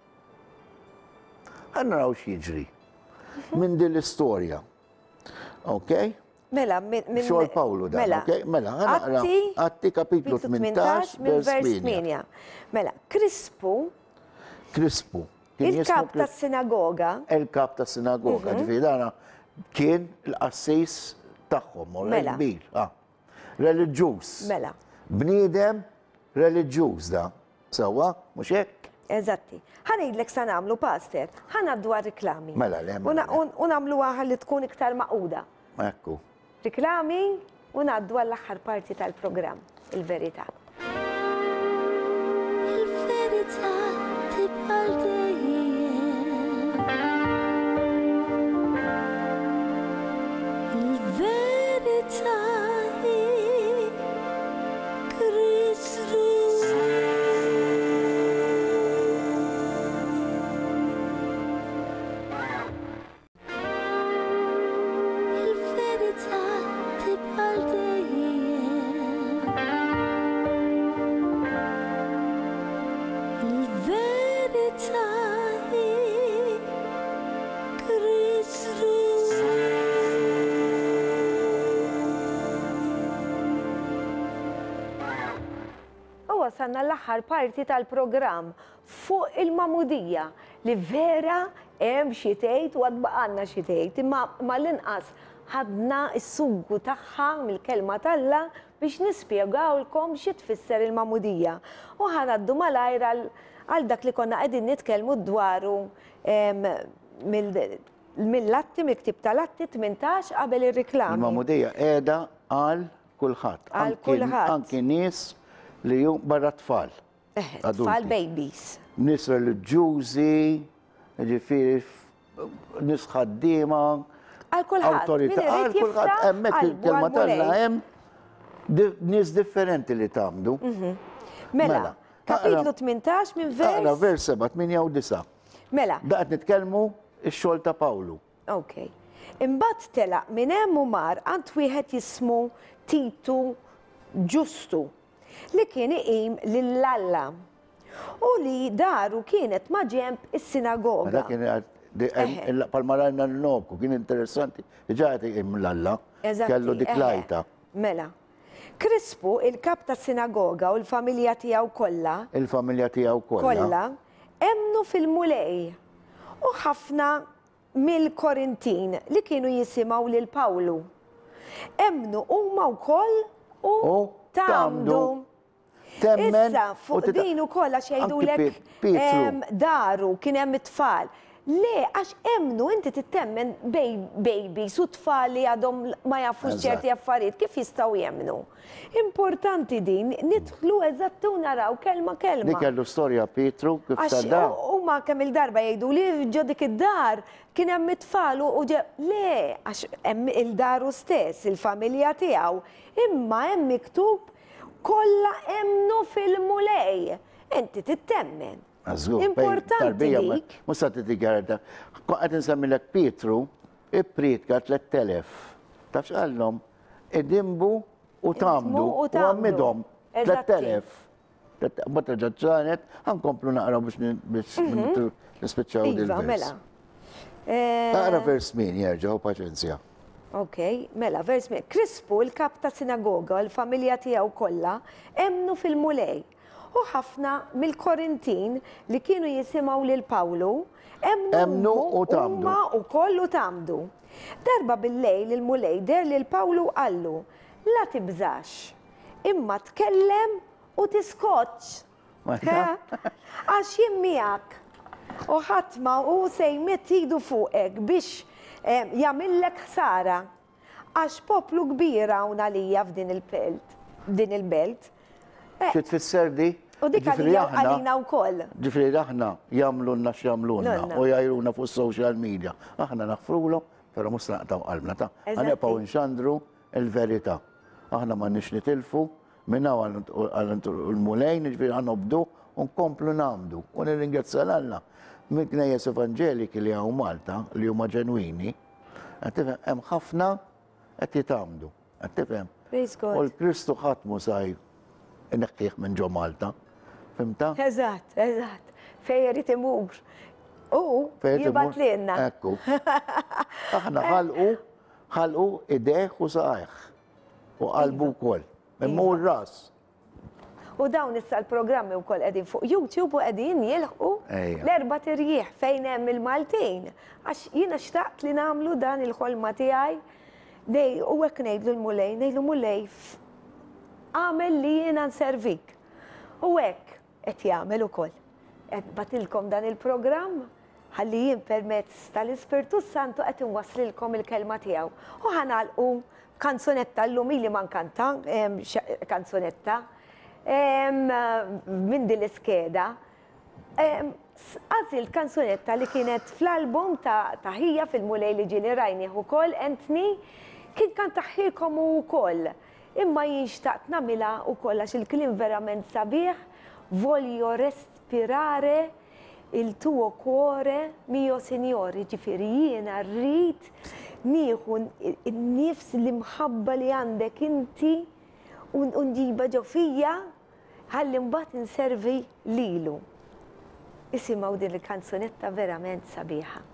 Naraw x'jiġri minn din l-istorja. Okay? Mela, Xogħol Pawlu dan, okay? Mela, Atti kapitlu 18, vers 8. Mela, Crispu, il-kap tas-sinagoga. Il-kap tas-sinagoga, ġifieri dana kien l-qassis tagħhom, u l-kbir. Reliġjuż. Mela. Bniedem reliġjuż da. Sewwa, mhux hekk? Eżatti. Ħanejdlek sa nagħmlu pastor, ħanaddu għar-riklami. Mela, le. U nagħmlu li tkun iktar maquda. Ekku. Riklami u ngħaddu għall-aħħar parti tal-programm, il-verità. Il-verità tibqa' dejjem. Il-verità hi Kristus. Il-verità tibqa' dejjem. Il-verità hi Kristus. U wasalna l-aħħar parti tal-programm fuq il-mamudija li vera hemm xi tgħid u għad baqalna xi tgħid, imma mal-inqas ħadna s-sugu tagħha mill-kelma talla biex nispjegawlkom xi tfisser il-mamudija. U ħanaddu malajr għal dak li konna qegħdin nitkellmu dwaru mill-latti, mill-ktib tal-latti 18 qabel ir-riklami. Il-mamudija qiegħda għal kulħadd. Għal kulħadd. Anki nies li jum barra tfal. Tfal babies. Nis reliġjużi, ġifieri nis ħaddiema, Għal kulħadd. awtorità, Min għal irid kulħadd jiftaħ hemmhekk qalbu il-kelma għal mulej. tagħna hemm nies differenti li tagħmlu. Mela, kapitlu 18 minn Aqra vers. vers 7, 8 u 9. Mela, Daqt nitkellmu x-xogħol ta' Pawlu. ok. Imbagħad telaq minn hemm u mar għand wieħed jismu Titu Ġustu li kien iqim lill-Alla u li daru kienet ma' ġenb is-sinagoga. Palma rajna l-nobku, kien interessanti. Ġaħet l-alla, Eżatti, kellu dik lajta. Mela. Crispu, il-kap ta' sinagoga u l-familja tiegħu kollha, Il-familja tiegħu kollha. emnu fil-mulej u ħafna mill-Korintin li kienu jisimgħu lil Pawlu. Emnu huma wkoll u tamdu. Temmen Issa fuq din ukoll għax jgħidulek Petru. daru kien hemm it-tfal. Le, għax emnu inti tittemmen babies u tfal li għadhom ma jafux ċerti affarijiet, kif jistgħu jemnu? Importanti din, nidħlu eżatt u naraw kelma. Dik kellu storja Petru kif Għax tada. huma kemm il-darba jgħidu li ġo dik id-dar kien hemm it-tfal u le, għax hemm il-daru stess, il-familja tiegħu, imma hemm miktub kollha emnu fil-mulej. Inti tittemmen. Importanti dik. Musa t-tigarda. Għad nsemmilek Petru, i-pritka 3000. Tafx għallom, id-dimbu u tamdu. U għammidom 3000. Bata ġaġġanet, għankomplu naqra biex nispeċaw dil-vers. Naqra vers min jerġaw, paċenzja. Ok, mela, vers min. Crispu, il-kap ta' sinagoga, l-familja tiegħu kollha, emnu fil-mulej. U ħafna mill-Korintin li kienu jisimgħu lil Pawlu, emnu u tamdu. huma wkoll u tamdu. Darba bil-lejl il-mulej der lil Pawlu qallu, la tibżax, imma tkellem u tiskoċ. Għax jimmijak u ħatma u sejmet jidu fuqek biex jamillek ħsara. Għax poplu kbira una lija f'din il-belt. Xi tfisser di? U dik għalina u koll. Ġifri aħna jamlunna x'jamlunna u jajruna fuq social media. Aħna naħfrulhom, però mhux naqtaw qalbna ta' għanibqgħu nxandru il-verità. Aħna ma nix nitilfu minna għal-mulejn, ġifri għanobdu u nkomplu namdu. U nirringrazzja l-Alla minn knejjes evanġeliki li għaw Malta li huma ġenwini Qed tifhem hemm ħafna qed jitgħamdu. Qed tifhem? Praise U God. l-Kristu ħatmu saj inneħħih minn ġo Malta. Fimta? Eżatt, eżatt. Fejn irid imur. U jibat lilna. Ekku. Aħna ħalqu ideħ u saħħ. U qalbu wkoll. Immur ras. U dawn issa l-programmi wkoll qegħdin fuq YouTube u qegħdin jilħqu Ejja. l-erba' tirjieħ fejn hemm il-Maltin. Għax jiena xtaqt li nagħmlu dan il-ħolma tiegħi u hekk ngħidlu l-mulej, ngħidlu mulej għamel li jiena nservik. U hekk qed jagħmel ukoll. Qed batilkom dan il-programm ħalli jien permezz tal-Ispirtu Santu qed inwasslilkom il-kelma tiegħu. U ħanalqu kanzunetta llum ili ma nkanta, kanzunetta minn din l-iskeda. Għażilt kanzunetta li kienet fl-album ta' ħija fil-mulej li ġieli rajnieh ukoll Anthony kien kan taħħilkom ukoll. Imma jinxtaqt nagħmilha ukoll għax il-kliem verament sabiħ, voglio respirare il tuo cuore mio signore, ġifieri jiena rrid nieħu n-nifs li mħabba li għandek inti u nġiba ġo fija ħalli mbagħad inservi lilu. Isimgħu din il-kanzunetta verament sabiħa.